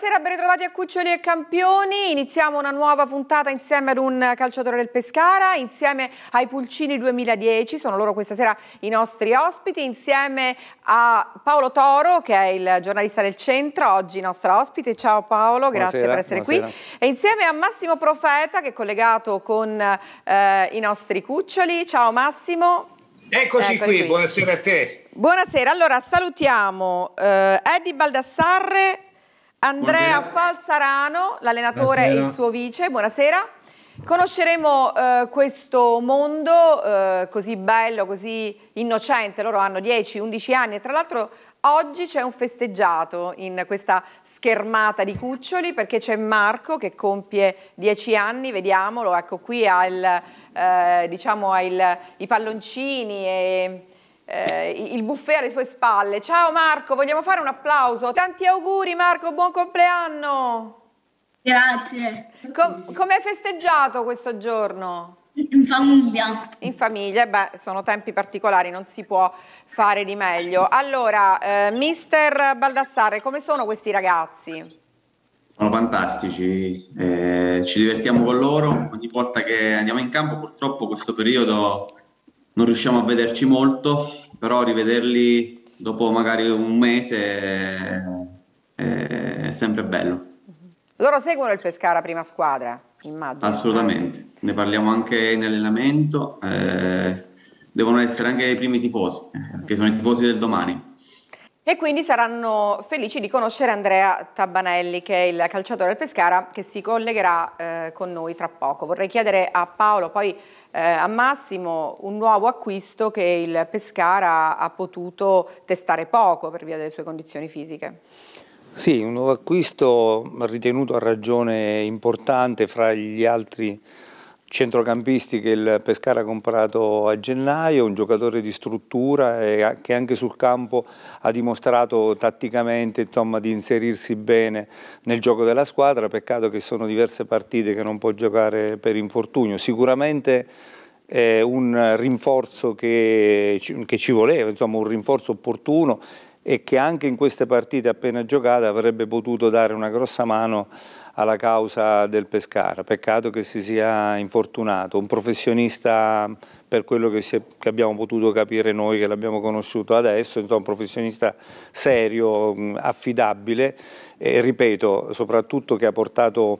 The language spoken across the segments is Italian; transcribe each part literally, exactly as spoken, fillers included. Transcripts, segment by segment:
Buonasera, ben ritrovati a Cuccioli e Campioni. Iniziamo una nuova puntata insieme ad un calciatore del Pescara, insieme ai Pulcini duemiladieci, sono loro questa sera i nostri ospiti, insieme a Paolo Toro, che è il giornalista del Centro, oggi nostro ospite. Ciao Paolo, grazie buonasera, per essere buonasera. qui. E insieme a Massimo Profeta, che è collegato con eh, i nostri Cuccioli. Ciao Massimo. Eccoci qui. qui, buonasera a te. Buonasera, allora salutiamo eh, Eddie Baldassarre, Andrea buonasera. Falzarano, l'allenatore e il suo vice, buonasera. Conosceremo eh, questo mondo eh, così bello, così innocente, loro hanno dieci undici anni e tra l'altro oggi c'è un festeggiato in questa schermata di Cuccioli perché c'è Marco che compie dieci anni, vediamolo, ecco qui ha il, eh, diciamo, ha il, i palloncini e... Eh, il buffet alle sue spalle. Ciao Marco, vogliamo fare un applauso? Tanti auguri Marco, buon compleanno! Grazie. Com come hai festeggiato questo giorno? In famiglia. In famiglia, beh, sono tempi particolari, non si può fare di meglio. Allora, eh, mister Baldassarre, come sono questi ragazzi? Sono fantastici, eh, ci divertiamo con loro ogni volta che andiamo in campo. Purtroppo questo periodo non riusciamo a vederci molto, però rivederli dopo magari un mese è, è sempre bello. Loro seguono il Pescara prima squadra, immagino. Assolutamente, ne parliamo anche in allenamento, eh, devono essere anche i primi tifosi, eh, che sono i tifosi del domani. E quindi saranno felici di conoscere Andrea Tabbanelli, che è il calciatore del Pescara, che si collegherà eh, con noi tra poco. Vorrei chiedere a Paolo, poi eh, a Massimo, un nuovo acquisto che il Pescara ha potuto testare poco per via delle sue condizioni fisiche. Sì, un nuovo acquisto ritenuto a ragione importante fra gli altri centrocampisti che il Pescara ha comprato a gennaio, un giocatore di struttura e che anche sul campo ha dimostrato tatticamente, insomma, di inserirsi bene nel gioco della squadra. Peccato che sono diverse partite che non può giocare per infortunio. Sicuramente è un rinforzo che, che ci voleva, insomma un rinforzo opportuno e che anche in queste partite appena giocate avrebbe potuto dare una grossa mano alla causa del Pescara. Peccato che si sia infortunato, un professionista per quello che, si è, che abbiamo potuto capire noi che l'abbiamo conosciuto adesso, insomma un professionista serio, affidabile e ripeto soprattutto che ha portato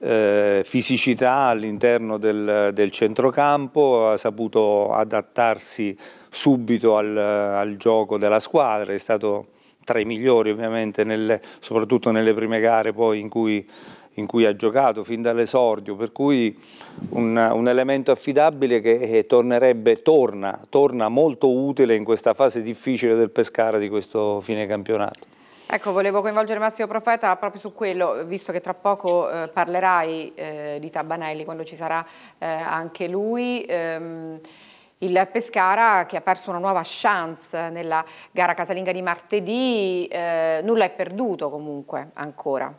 eh, fisicità all'interno del, del centrocampo, ha saputo adattarsi subito al, al gioco della squadra, è stato tra i migliori ovviamente, nelle, soprattutto nelle prime gare poi in cui, in cui ha giocato fin dall'esordio, per cui un, un elemento affidabile che eh, tornerebbe, torna, torna molto utile in questa fase difficile del Pescara di questo fine campionato. Ecco, volevo coinvolgere Massimo Profeta proprio su quello, visto che tra poco eh, parlerai eh, di Tabbanelli quando ci sarà eh, anche lui. Ehm, Il Pescara che ha perso una nuova chance nella gara casalinga di martedì, eh, nulla è perduto comunque ancora.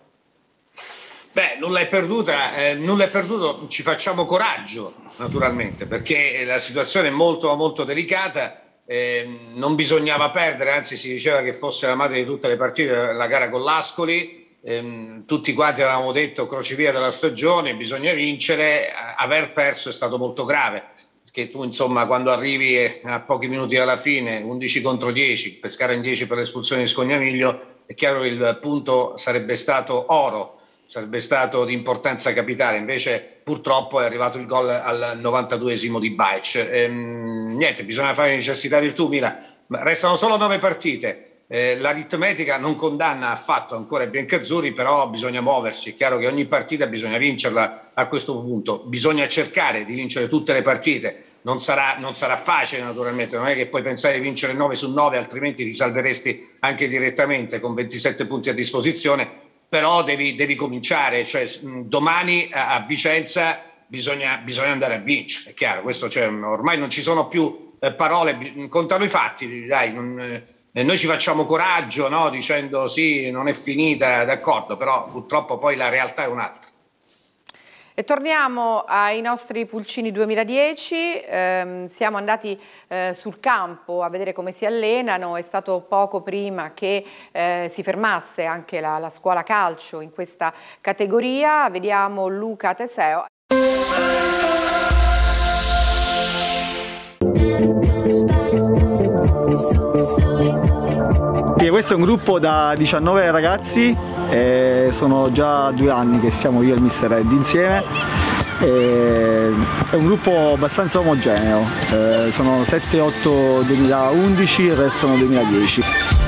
Beh, nulla è perduta, eh, nulla è perduto, ci facciamo coraggio naturalmente perché la situazione è molto molto delicata, eh, non bisognava perdere, anzi si diceva che fosse la madre di tutte le partite la gara con l'Ascoli, eh, tutti quanti avevamo detto crocevia della stagione, bisogna vincere, aver perso è stato molto grave. Che tu insomma quando arrivi a pochi minuti alla fine undici contro dieci, Pescara in dieci per l'espulsione di Scognamiglio, è chiaro che il punto sarebbe stato oro, sarebbe stato di importanza capitale, invece purtroppo è arrivato il gol al novantaduesimo di Baic. Ehm, niente, bisogna fare necessità virtù, Mila, restano solo nove partite. Eh, l'aritmetica non condanna affatto ancora i biancazzurri, però bisogna muoversi, è chiaro che ogni partita bisogna vincerla a questo punto, bisogna cercare di vincere tutte le partite, non sarà, non sarà facile naturalmente, non è che puoi pensare di vincere nove su nove altrimenti ti salveresti anche direttamente con ventisette punti a disposizione, però devi, devi cominciare, cioè domani a, a Vicenza bisogna, bisogna andare a vincere, è chiaro, questo, cioè, ormai non ci sono più eh, parole, contano i fatti, dai, non... Eh, E noi ci facciamo coraggio, no? Dicendo sì, non è finita, d'accordo, però purtroppo poi la realtà è un'altra. E torniamo ai nostri Pulcini duemiladieci, eh, siamo andati eh, sul campo a vedere come si allenano, è stato poco prima che eh, si fermasse anche la, la scuola calcio in questa categoria. Vediamo Luca Teseo. Questo è un gruppo da diciannove ragazzi, eh, sono già due anni che siamo io e il mister Ed insieme, eh, è un gruppo abbastanza omogeneo, eh, sono sette otto duemilaundici, il resto sono duemiladieci.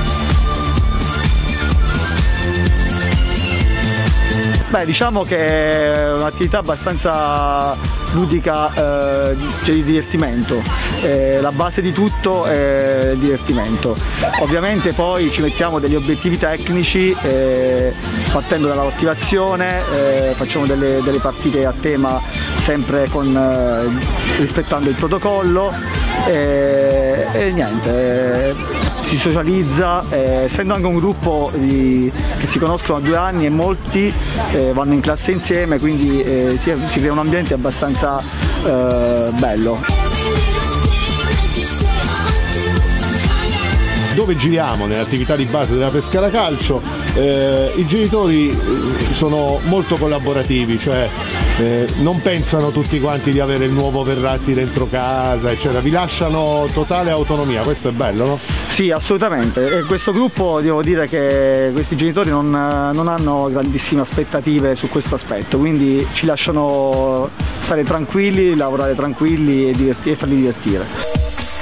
Beh, diciamo che è un'attività abbastanza ludica, eh, cioè di divertimento. Eh, la base di tutto è il divertimento. Ovviamente poi ci mettiamo degli obiettivi tecnici, eh, partendo dall'attivazione, eh, facciamo delle, delle partite a tema sempre con, eh, rispettando il protocollo, eh, e niente. Eh, si socializza, eh, essendo anche un gruppo di, che si conoscono da due anni e molti eh, vanno in classe insieme, quindi eh, si, si crea un ambiente abbastanza eh, bello. Dove giriamo nelle attività di base della Pescara Calcio, eh, i genitori sono molto collaborativi, cioè eh, non pensano tutti quanti di avere il nuovo Verratti dentro casa, eccetera, vi lasciano totale autonomia, questo è bello, no? Sì, assolutamente, e questo gruppo devo dire che questi genitori non, non hanno grandissime aspettative su questo aspetto, quindi ci lasciano stare tranquilli, lavorare tranquilli e, divertir- e farli divertire.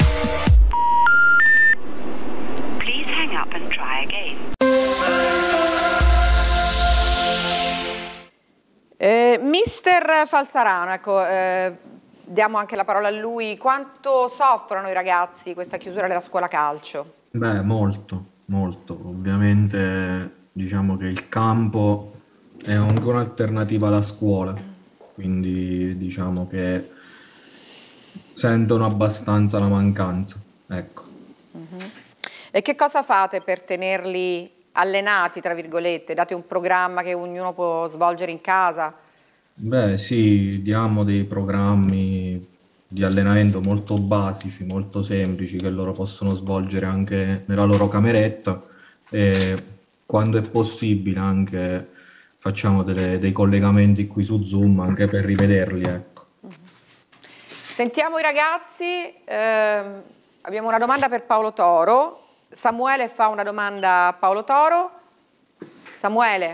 Eh, mister Falzarano, ecco, eh, diamo anche la parola a lui. Quanto soffrono i ragazzi questa chiusura della scuola calcio? Beh, molto, molto. Ovviamente diciamo che il campo è anche un'alternativa alla scuola, quindi diciamo che sentono abbastanza la mancanza, ecco. Uh-huh. E che cosa fate per tenerli allenati, tra virgolette? Date un programma che ognuno può svolgere in casa? Beh, sì, diamo dei programmi di allenamento molto basici, molto semplici, che loro possono svolgere anche nella loro cameretta, e quando è possibile anche facciamo delle, dei collegamenti qui su Zoom anche per rivederli, ecco. Sentiamo i ragazzi, eh, abbiamo una domanda per Paolo Toro. Samuele fa una domanda a Paolo Toro. Samuele.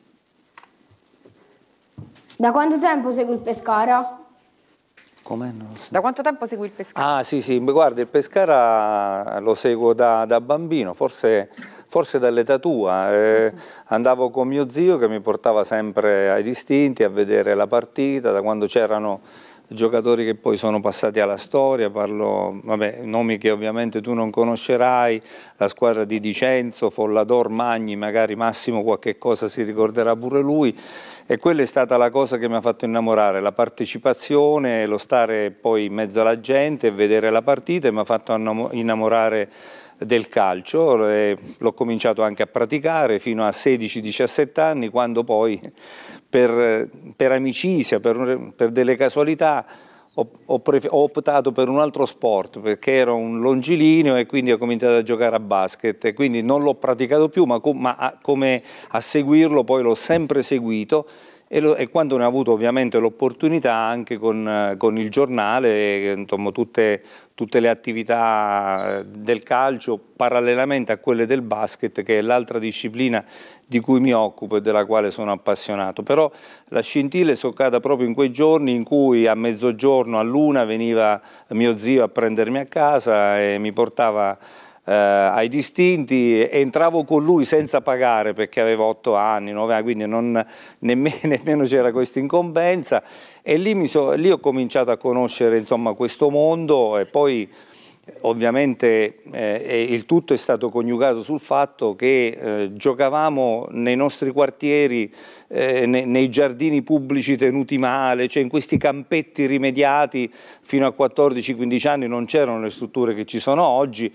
Da quanto tempo segui il Pescara? Com'è? Non so. Da quanto tempo segui il Pescara? Ah sì sì, guarda, il Pescara lo seguo da, da bambino, forse, forse dall'età tua. Eh, andavo con mio zio che mi portava sempre ai distinti a vedere la partita, da quando c'erano giocatori che poi sono passati alla storia, parlo, vabbè, nomi che ovviamente tu non conoscerai, la squadra di Dicenzo, Follador, Magni, magari Massimo qualche cosa si ricorderà pure lui, e quella è stata la cosa che mi ha fatto innamorare, la partecipazione, lo stare poi in mezzo alla gente e vedere la partita, e mi ha fatto innamorare del calcio. L'ho cominciato anche a praticare fino a sedici diciassette anni, quando poi per, per amicizia, per, per delle casualità ho, ho, ho optato per un altro sport, perché ero un longilineo e quindi ho cominciato a giocare a basket, e quindi non l'ho praticato più, ma, com, ma a, come a seguirlo poi l'ho sempre seguito. E, lo, e quando ne ho avuto ovviamente l'opportunità anche con, con il giornale, insomma, tutte, tutte le attività del calcio parallelamente a quelle del basket, che è l'altra disciplina di cui mi occupo e della quale sono appassionato. Però la scintilla è soccata proprio in quei giorni in cui a mezzogiorno, a luna, veniva mio zio a prendermi a casa e mi portava Eh, ai distinti, entravo con lui senza pagare perché avevo otto anni, nove anni, quindi non, nemmeno, nemmeno c'era questa incombenza, e lì, mi so, lì ho cominciato a conoscere insomma questo mondo, e poi ovviamente eh, il tutto è stato coniugato sul fatto che eh, giocavamo nei nostri quartieri, eh, nei, nei giardini pubblici tenuti male, cioè in questi campetti rimediati. Fino a quattordici quindici anni non c'erano le strutture che ci sono oggi.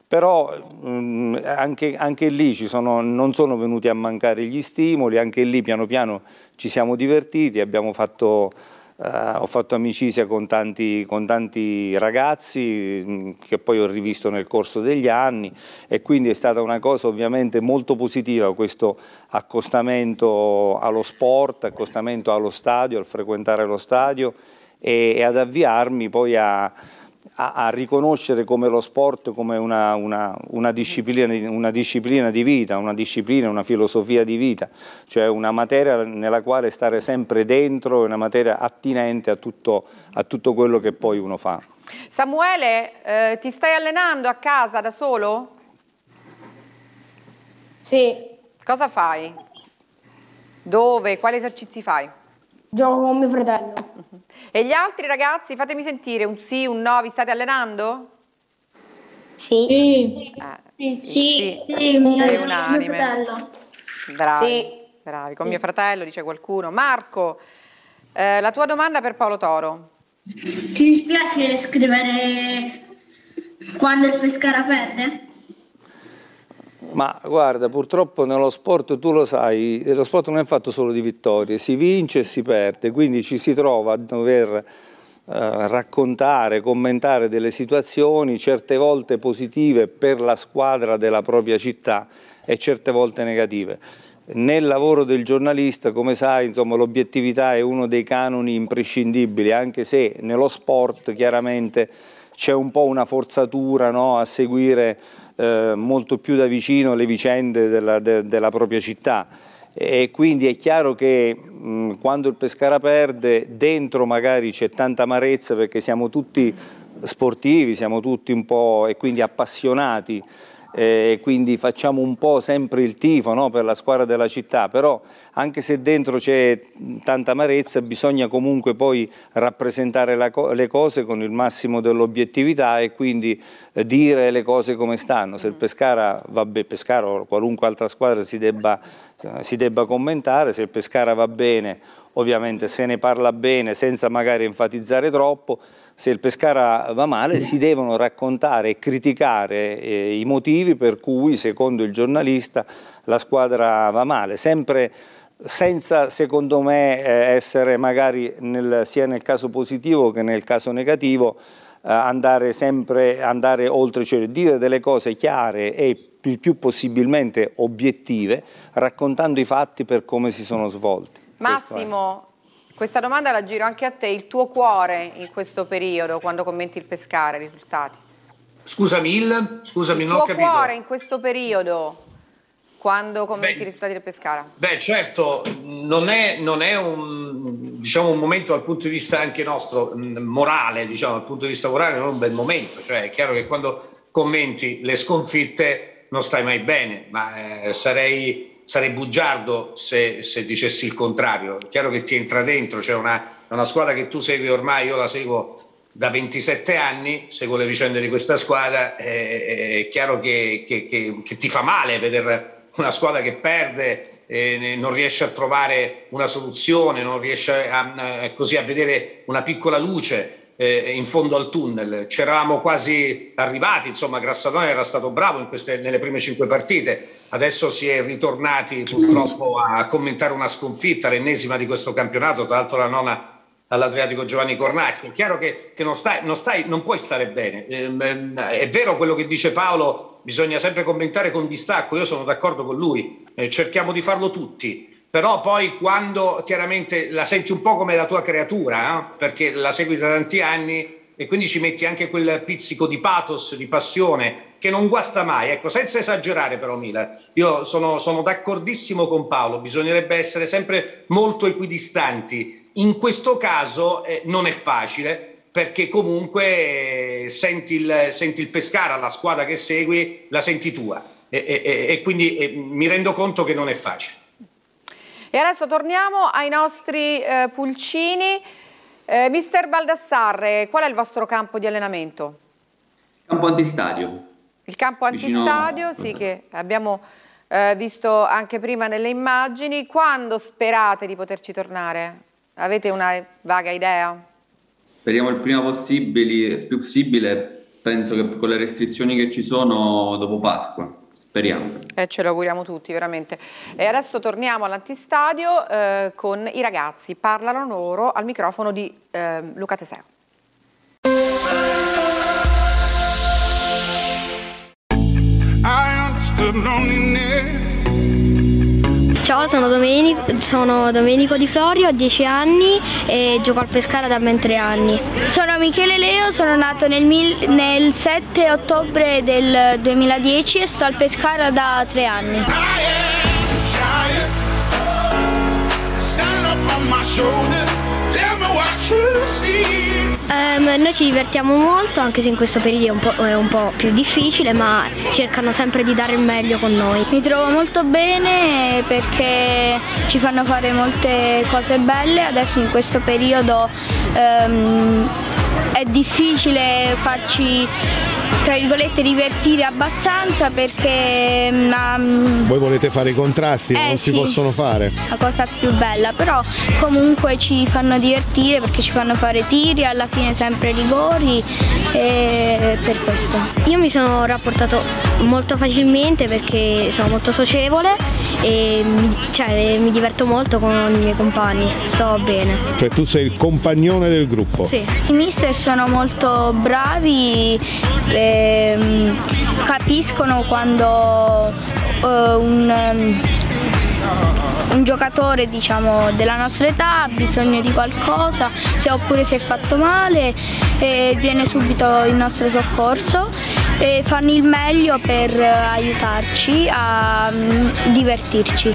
però mh, anche, anche lì ci sono, non sono venuti a mancare gli stimoli, anche lì piano piano ci siamo divertiti, abbiamo fatto... Uh, ho fatto amicizia con tanti, con tanti ragazzi mh, che poi ho rivisto nel corso degli anni, e quindi è stata una cosa ovviamente molto positiva questo accostamento allo sport, accostamento allo stadio, al frequentare lo stadio e, e ad avviarmi poi a, a, a riconoscere come lo sport come una, una, una, disciplina, una disciplina di vita, una disciplina, una filosofia di vita, cioè una materia nella quale stare sempre dentro, una materia attinente a tutto, a tutto quello che poi uno fa. Samuele, eh, ti stai allenando a casa da solo? Sì. Cosa fai? Dove? Quali esercizi fai? Gioco con mio fratello. E gli altri ragazzi, fatemi sentire un sì, un no, vi state allenando? Sì. Eh, Sì, sì, sì, sì, mio, è mio unanime. fratello. Bravi, Sì. bravi. Con mio fratello dice qualcuno. Marco, eh, la tua domanda per Paolo Toro. Ti dispiace scrivere quando il Pescara perde? Ma guarda, purtroppo nello sport, tu lo sai, lo sport non è fatto solo di vittorie, si vince e si perde, quindi ci si trova a dover eh, raccontare, commentare delle situazioni, certe volte positive per la squadra della propria città e certe volte negative. Nel lavoro del giornalista, come sai, insomma, l'obiettività è uno dei canoni imprescindibili, anche se nello sport chiaramente c'è un po' una forzatura, no, a seguire eh, molto più da vicino le vicende della, de, della propria città, e quindi è chiaro che mh, quando il Pescara perde dentro magari c'è tanta amarezza, perché siamo tutti sportivi, siamo tutti un po' e quindi appassionati, e eh, quindi facciamo un po' sempre il tifo, no, per la squadra della città, però anche se dentro c'è tanta amarezza bisogna comunque poi rappresentare la co le cose con il massimo dell'obiettività e quindi eh, dire le cose come stanno. Se il Pescara va bene, Pescara o qualunque altra squadra si debba, eh, si debba commentare, se il Pescara va bene ovviamente se ne parla bene senza magari enfatizzare troppo. Se il Pescara va male si devono raccontare e criticare eh, i motivi per cui, secondo il giornalista, la squadra va male, sempre senza, secondo me, eh, essere magari nel, sia nel caso positivo che nel caso negativo, eh, andare sempre andare oltre, cioè dire delle cose chiare e il più possibilmente obiettive, raccontando i fatti per come si sono svolti. Massimo, questa domanda la giro anche a te, il tuo cuore in questo periodo, quando commenti il Pescara, i risultati? Scusami, il? Scusami, il non ho capito. Il tuo cuore in questo periodo, quando commenti beh, i risultati del Pescara? Beh, certo, non è, non è un, diciamo, un momento dal punto di vista anche nostro, morale, diciamo, dal punto di vista morale non è un bel momento. Cioè è chiaro che quando commenti le sconfitte non stai mai bene, ma eh, sarei... sarei bugiardo se, se dicessi il contrario. È chiaro che ti entra dentro, c'è una, una squadra che tu segui ormai, io la seguo da ventisette anni, seguo le vicende di questa squadra, è, è chiaro che, che, che, che ti fa male vedere una squadra che perde, e non riesce a trovare una soluzione, non riesce a, a, così a vedere una piccola luce eh, in fondo al tunnel. C'eravamo quasi arrivati, insomma Grassadone era stato bravo in queste, nelle prime cinque partite, adesso si è ritornati purtroppo a commentare una sconfitta, l'ennesima di questo campionato, tra l'altro la nona all'Adriatico Giovanni Cornacchio. È chiaro che, che non, stai, non, stai, non puoi stare bene, eh, è vero quello che dice Paolo, bisogna sempre commentare con distacco, io sono d'accordo con lui, eh, cerchiamo di farlo tutti, però poi quando chiaramente la senti un po' come la tua creatura, eh, perché la segui da tanti anni e quindi ci metti anche quel pizzico di pathos, di passione, che non guasta mai, ecco, senza esagerare però Mila, io sono, sono d'accordissimo con Paolo, bisognerebbe essere sempre molto equidistanti, in questo caso eh, non è facile, perché comunque eh, senti, il, senti il Pescara, la squadra che segui, la senti tua, e, e, e quindi e, mi rendo conto che non è facile. E adesso torniamo ai nostri eh, pulcini. Eh, mister Baldassarre, qual è il vostro campo di allenamento? Campo antistadio. Il campo antistadio, sì, che abbiamo eh, visto anche prima nelle immagini. Quando sperate di poterci tornare? Avete una vaga idea? Speriamo il prima possibile, il più possibile, penso che con le restrizioni che ci sono dopo Pasqua, speriamo. E eh, ce lo auguriamo tutti, veramente. E adesso torniamo all'antistadio eh, con i ragazzi. Parlano loro al microfono di eh, Luca Teseo. Ciao, sono Domenico, sono Domenico Di Florio, ho dieci anni e gioco al Pescara da ben tre anni. Sono Michele Leo, sono nato nel, mil, nel sette ottobre del duemiladieci e sto al Pescara da tre anni. Um, noi ci divertiamo molto, anche se in questo periodo è un, po', è un po' più difficile, ma cercano sempre di dare il meglio con noi. Mi trovo molto bene perché ci fanno fare molte cose belle. Adesso in questo periodo um, è difficile farci, tra virgolette, divertire abbastanza perché um, voi volete fare i contrasti, eh, non si sì, possono fare. La cosa più bella, però comunque ci fanno divertire perché ci fanno fare tiri, alla fine sempre rigori, e per questo. Io mi sono rapportato molto facilmente perché sono molto socievole e mi, cioè, mi diverto molto con i miei compagni, sto bene. Cioè tu sei il compagnone del gruppo? Sì. I mister sono molto bravi, ehm, capiscono quando uh, un, um, un giocatore, diciamo, della nostra età ha bisogno di qualcosa, se oppure si è fatto male, e viene subito il nostro soccorso e fanno il meglio per uh, aiutarci a um, divertirci.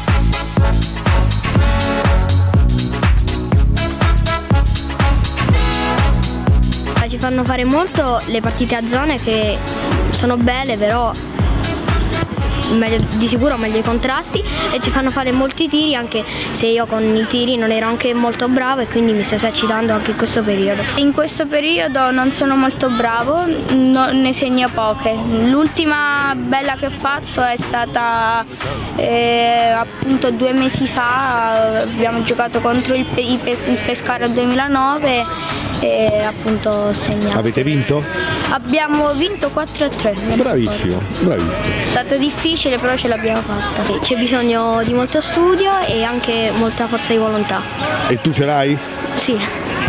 Ci fanno fare molto le partite a zone che sono belle, però meglio, di sicuro meglio i contrasti, e ci fanno fare molti tiri, anche se io con i tiri non ero anche molto bravo e quindi mi sto esercitando anche in questo periodo. In questo periodo non sono molto bravo, no, ne segno poche. L'ultima bella che ho fatto è stata eh, appunto due mesi fa, abbiamo giocato contro il, Pe il, Pes il Pescara duemilanove e appunto ho segnato. Avete vinto? Abbiamo vinto quattro a tre. Bravissimo, bravissimo. È stato difficile, però ce l'abbiamo fatta. C'è bisogno di molto studio e anche molta forza di volontà. E tu ce l'hai? Sì.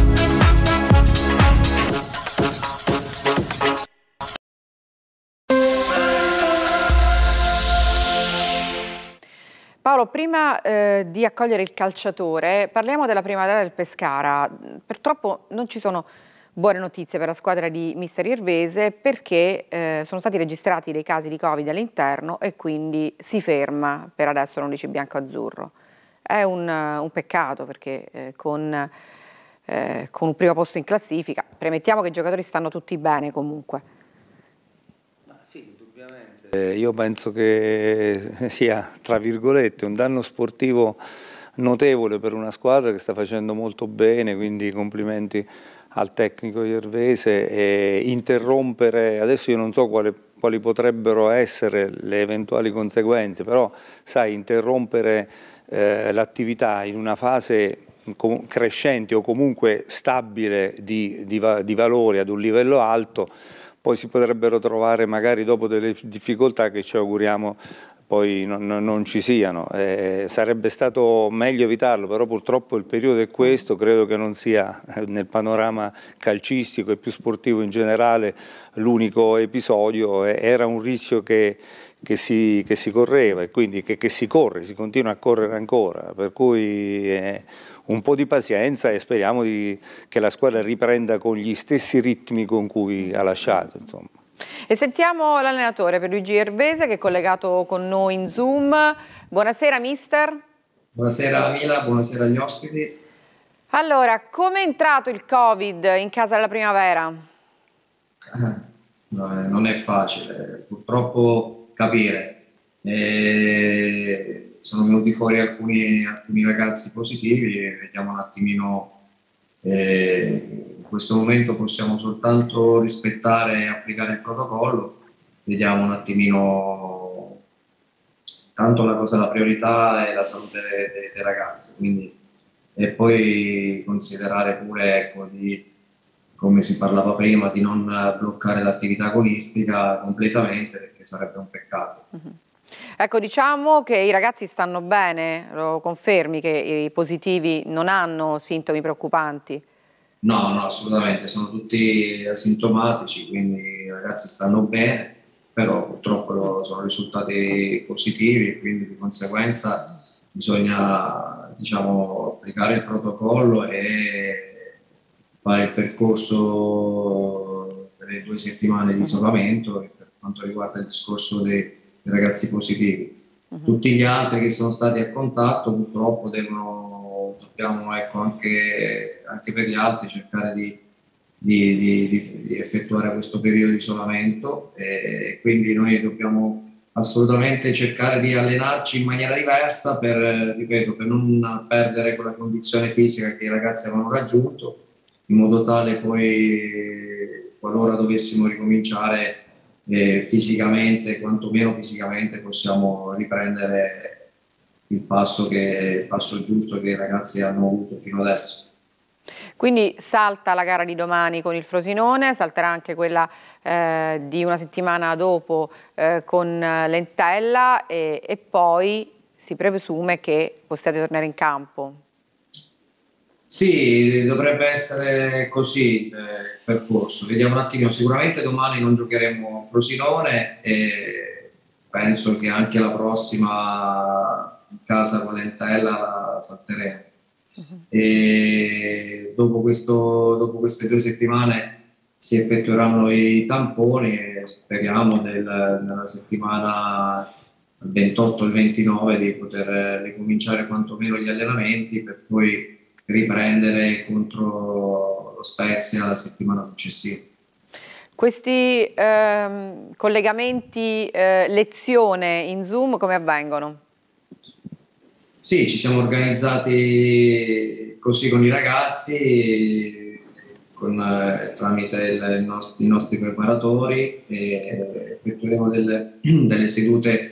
Paolo, prima eh, di accogliere il calciatore, parliamo della primavera del Pescara. Purtroppo non ci sono buone notizie per la squadra di mister Gervese perché eh, sono stati registrati dei casi di Covid all'interno e quindi si ferma per adesso l'undici bianco-azzurro. È un, un peccato perché eh, con, eh, con un primo posto in classifica, premettiamo che i giocatori stanno tutti bene comunque. Sì, indubbiamente. Eh, io penso che sia, tra virgolette, un danno sportivo notevole per una squadra che sta facendo molto bene, quindi complimenti al tecnico Gervese. E interrompere, adesso io non so quale, quali potrebbero essere le eventuali conseguenze, però sai, interrompere eh, l'attività in una fase crescente o comunque stabile di, di, di valori ad un livello alto, poi si potrebbero trovare magari dopo delle difficoltà che ci auguriamo poi non, non ci siano. Eh, sarebbe stato meglio evitarlo, però purtroppo il periodo è questo, credo che non sia nel panorama calcistico e più sportivo in generale l'unico episodio, era un rischio che, che, si, che si correva e quindi che, che si corre, si continua a correre ancora, per cui eh, un po' di pazienza e speriamo di, che la squadra riprenda con gli stessi ritmi con cui ha lasciato, insomma. E sentiamo l'allenatore Pierluigi Gervese che è collegato con noi in Zoom. Buonasera mister. Buonasera Mila, buonasera agli ospiti. Allora, come è entrato il Covid in casa della primavera? No, non è facile purtroppo capire. E sono venuti fuori alcuni, alcuni ragazzi positivi e vediamo un attimino. Eh, in questo momento possiamo soltanto rispettare e applicare il protocollo, vediamo un attimino, tanto la cosa, la priorità è la salute dei, dei ragazzi, quindi, e poi considerare pure, ecco, di, come si parlava prima, di non bloccare l'attività agonistica completamente, perché sarebbe un peccato. Mm-hmm. Ecco, diciamo che i ragazzi stanno bene, lo confermi che i positivi non hanno sintomi preoccupanti? No, no, assolutamente, sono tutti asintomatici, quindi i ragazzi stanno bene, però purtroppo sono risultati positivi e quindi di conseguenza bisogna, diciamo, applicare il protocollo e fare il percorso delle due settimane di isolamento per quanto riguarda il discorso dei, dei ragazzi positivi. Uh-huh. Tutti gli altri che sono stati a contatto purtroppo devono, dobbiamo ecco, anche, anche per gli altri cercare di, di, di, di, di effettuare questo periodo di isolamento e quindi noi dobbiamo assolutamente cercare di allenarci in maniera diversa per, ripeto, per non perdere quella condizione fisica che i ragazzi avevano raggiunto, in modo tale poi qualora dovessimo ricominciare eh, fisicamente, quantomeno fisicamente, possiamo riprendere il passo, che, il passo giusto che i ragazzi hanno avuto fino adesso. Quindi salta la gara di domani con il Frosinone, salterà anche quella eh, di una settimana dopo eh, con l'Entella e, e poi si presume che possiate tornare in campo. Sì, dovrebbe essere così il percorso. Vediamo un attimo, sicuramente domani non giocheremo Frosinone e penso che anche la prossima in casa con l'Entella la salteremo. Uh-huh. E dopo, questo, dopo queste due settimane si effettueranno i tamponi e speriamo del, nella settimana ventotto e ventinove di poter ricominciare quantomeno gli allenamenti per poi riprendere contro lo Spezia la settimana successiva. Questi ehm, collegamenti eh, lezione in Zoom come avvengono? Sì, ci siamo organizzati così con i ragazzi, con, eh, tramite il, il nost- i nostri preparatori e effettueremo delle, delle sedute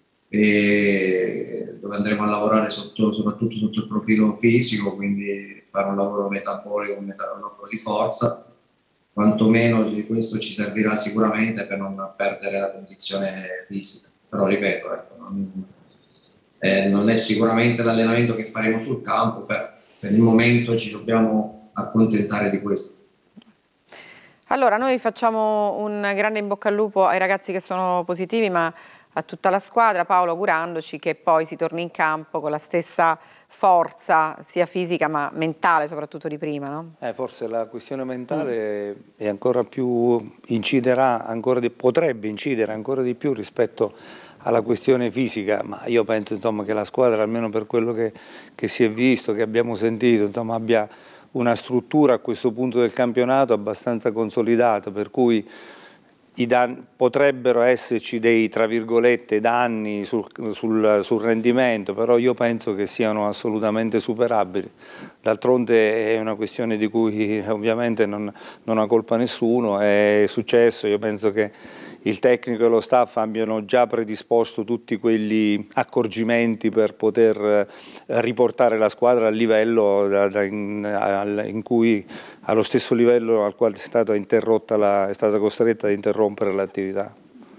e dove andremo a lavorare sotto, soprattutto sotto il profilo fisico, quindi fare un lavoro metabolico, un lavoro di forza, quantomeno di questo ci servirà sicuramente per non perdere la condizione fisica, però ripeto, ecco, non, eh, non è sicuramente l'allenamento che faremo sul campo, per, per il momento ci dobbiamo accontentare di questo. Allora, noi facciamo un grande in bocca al lupo ai ragazzi che sono positivi, ma a tutta la squadra, Paolo, augurandoci che poi si torni in campo con la stessa forza, sia fisica ma mentale soprattutto di prima, no? Eh, forse la questione mentale mm. è ancora più, inciderà, ancora di, potrebbe incidere ancora di più rispetto alla questione fisica, ma io penso insomma, che la squadra, almeno per quello che, che si è visto, che abbiamo sentito, insomma, abbia una struttura a questo punto del campionato abbastanza consolidata, per cui I danni, potrebbero esserci dei, tra virgolette, danni sul, sul, sul rendimento, però io penso che siano assolutamente superabili. D'altronde è una questione di cui ovviamente non, non ha colpa nessuno, è successo, io penso che il tecnico e lo staff abbiano già predisposto tutti quegli accorgimenti per poter riportare la squadra al livello da, da in, al, in cui, allo stesso livello al quale è stata interrotta la, è stata costretta ad interrompere l'attività.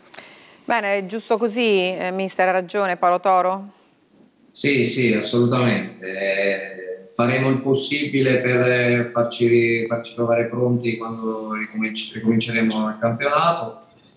Bene, è giusto così, eh, mister, ha ragione Paolo Toro? Sì, sì, assolutamente. Eh, faremo il possibile per farci, farci trovare pronti quando ricominci, ricominceremo il campionato.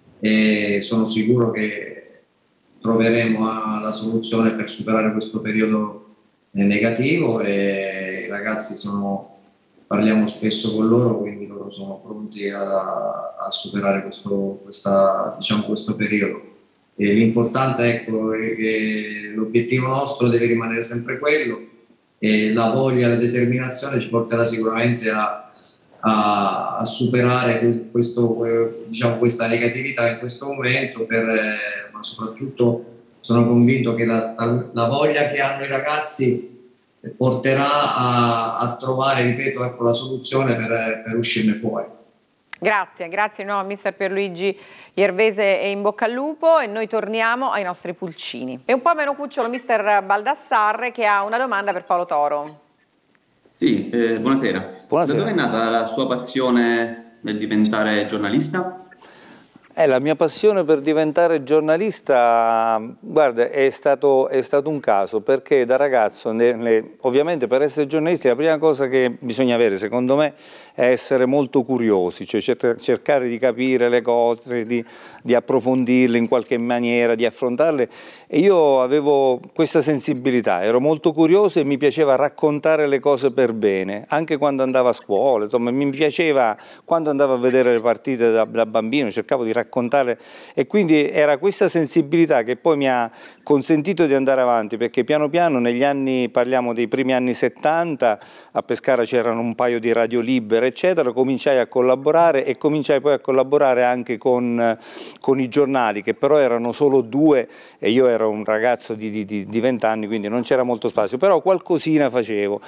E sono sicuro che troveremo la soluzione per superare questo periodo negativo e i ragazzi sono, parliamo spesso con loro, quindi loro sono pronti a, a superare questo, questa, diciamo, questo periodo. E l'importante ecco, è che l'obiettivo nostro deve rimanere sempre quello e la voglia e la determinazione ci porterà sicuramente a A, a superare questo, diciamo, questa negatività in questo momento, per, eh, ma soprattutto sono convinto che la, la, la voglia che hanno i ragazzi porterà a, a trovare, ripeto, ecco, la soluzione per, per uscirne fuori. Grazie, grazie no, mister Pierluigi Iervese e in bocca al lupo e noi torniamo ai nostri pulcini. E un po' meno cucciolo mister Baldassarre che ha una domanda per Paolo Toro. Sì, eh, buonasera. Buonasera. Da dove è nata la sua passione nel diventare giornalista? Eh, la mia passione per diventare giornalista, guarda, è stato, è stato un caso, perché da ragazzo, ne, ne, ovviamente per essere giornalisti la prima cosa che bisogna avere, secondo me, è essere molto curiosi, cioè cercare di capire le cose, di, di approfondirle in qualche maniera, di affrontarle. E io avevo questa sensibilità, ero molto curioso e mi piaceva raccontare le cose per bene, anche quando andavo a scuola, insomma mi piaceva, quando andavo a vedere le partite da, da bambino, cercavo di raccontare raccontare, e quindi era questa sensibilità che poi mi ha consentito di andare avanti, perché piano piano negli anni, parliamo dei primi anni settanta, a Pescara c'erano un paio di radio libere eccetera, cominciai a collaborare e cominciai poi a collaborare anche con, con i giornali, che però erano solo due e io ero un ragazzo di, di, di venti anni, quindi non c'era molto spazio, però qualcosina facevo.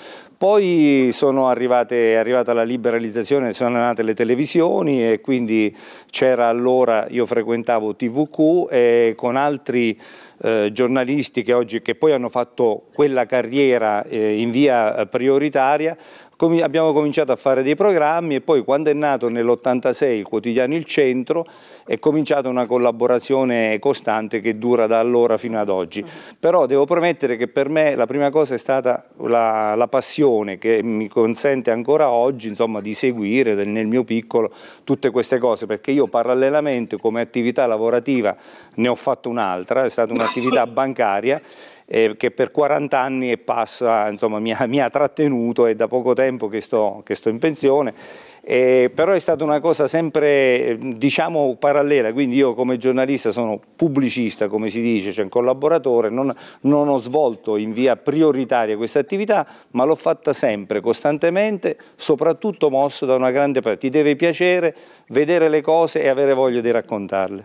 Poi sono arrivate, è arrivata la liberalizzazione, sono nate le televisioni e quindi c'era allora, io frequentavo T V Q e con altri eh, giornalisti che oggi, che poi hanno fatto quella carriera eh, in via prioritaria, com- abbiamo cominciato a fare dei programmi e poi quando è nato nell'ottantasei il quotidiano Il Centro è cominciata una collaborazione costante che dura da allora fino ad oggi. Però devo promettere che per me la prima cosa è stata la, la passione che mi consente ancora oggi, insomma, di seguire nel mio piccolo tutte queste cose, perché io parallelamente come attività lavorativa ne ho fatto un'altra, è stata un'attività bancaria eh, che per quaranta anni e passa, insomma, mi ha, mi ha trattenuto, è da poco tempo che sto, che sto in pensione. Eh, però è stata una cosa sempre, diciamo, parallela, quindi io come giornalista sono pubblicista, come si dice, cioè un collaboratore, non, non ho svolto in via prioritaria questa attività, ma l'ho fatta sempre, costantemente, soprattutto mosso da una grande passione. Ti deve piacere vedere le cose e avere voglia di raccontarle.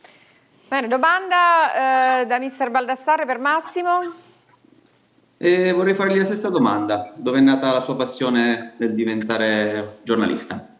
Bene, domanda eh, da mister Baldassarre per Massimo. E vorrei fargli la stessa domanda, dove è nata la sua passione nel diventare giornalista?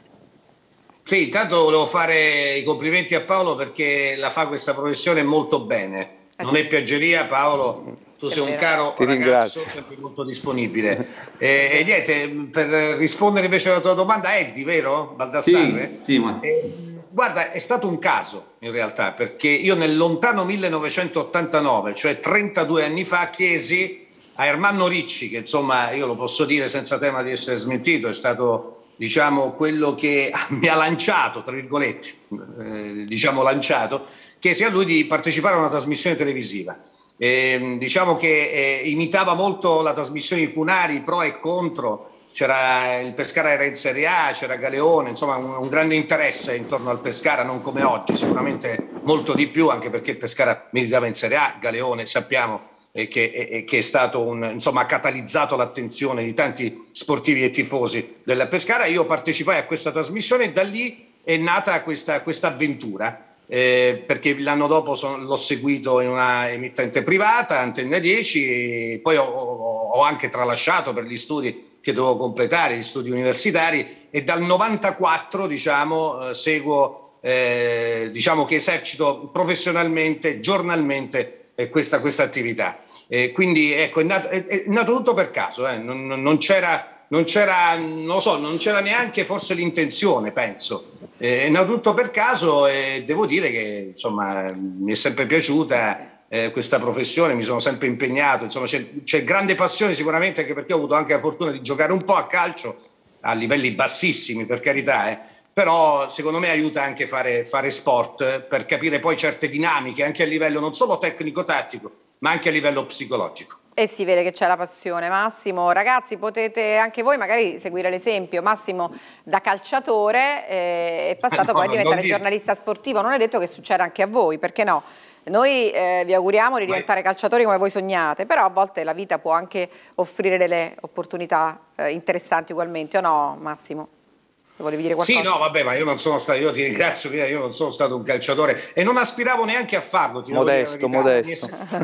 Sì, intanto volevo fare i complimenti a Paolo perché la fa questa professione molto bene, non è piaggeria. Paolo, tu sei un caro Ti ragazzo, ringrazio. sempre molto disponibile. E, e niente, per rispondere invece alla tua domanda, Eddie, vero? Baldassarre? Sì, sì, ma... Eh, guarda, è stato un caso in realtà, perché io nel lontano millenovecentottantanove, cioè trentadue anni fa, chiesi a Ermanno Ricci, che insomma io lo posso dire senza tema di essere smentito, è stato, diciamo, quello che mi ha lanciato, tra virgolette, eh, diciamo lanciato, chiesi a lui di partecipare a una trasmissione televisiva. Eh, diciamo che eh, imitava molto la trasmissione in Funari, pro e contro, c'era il Pescara era in Serie A, c'era Galeone, insomma un, un grande interesse intorno al Pescara, non come oggi, sicuramente molto di più, anche perché il Pescara militava in Serie A, Galeone sappiamo e che, e, che è stato un, insomma, ha catalizzato l'attenzione di tanti sportivi e tifosi del Pescara. Io partecipai a questa trasmissione e da lì è nata questa, questa avventura, eh, perché l'anno dopo son, l'ho seguito in una emittente privata, Antenne dieci, e poi ho, ho anche tralasciato per gli studi che dovevo completare, gli studi universitari, e dal novantaquattro diciamo, eh, seguo, eh, diciamo che esercito professionalmente, giornalmente, questa, questa attività. Eh, quindi ecco, è nato, è, è nato tutto per caso, eh. non, non c'era, non c'era, non lo so, non c'era neanche forse l'intenzione, penso. Eh, è nato tutto per caso e devo dire che insomma mi è sempre piaciuta eh, questa professione, mi sono sempre impegnato, insomma c'è, c'è grande passione sicuramente, anche perché ho avuto anche la fortuna di giocare un po' a calcio a livelli bassissimi, per carità, eh. Però secondo me aiuta anche fare, fare sport per capire poi certe dinamiche anche a livello non solo tecnico-tattico ma anche a livello psicologico. E si vede che c'è la passione. Massimo, ragazzi, potete anche voi magari seguire l'esempio. Massimo da calciatore eh, è passato eh no, poi a diventare dire. giornalista sportivo. Non è detto che succeda anche a voi, perché no? Noi eh, vi auguriamo di diventare calciatori come voi sognate, però a volte la vita può anche offrire delle opportunità eh, interessanti ugualmente, o no, Massimo? Volevi dire qualcosa? Sì, no, vabbè, ma io non sono stato, io ti ringrazio, io non sono stato un calciatore e non aspiravo neanche a farlo. Ti modesto, modesto.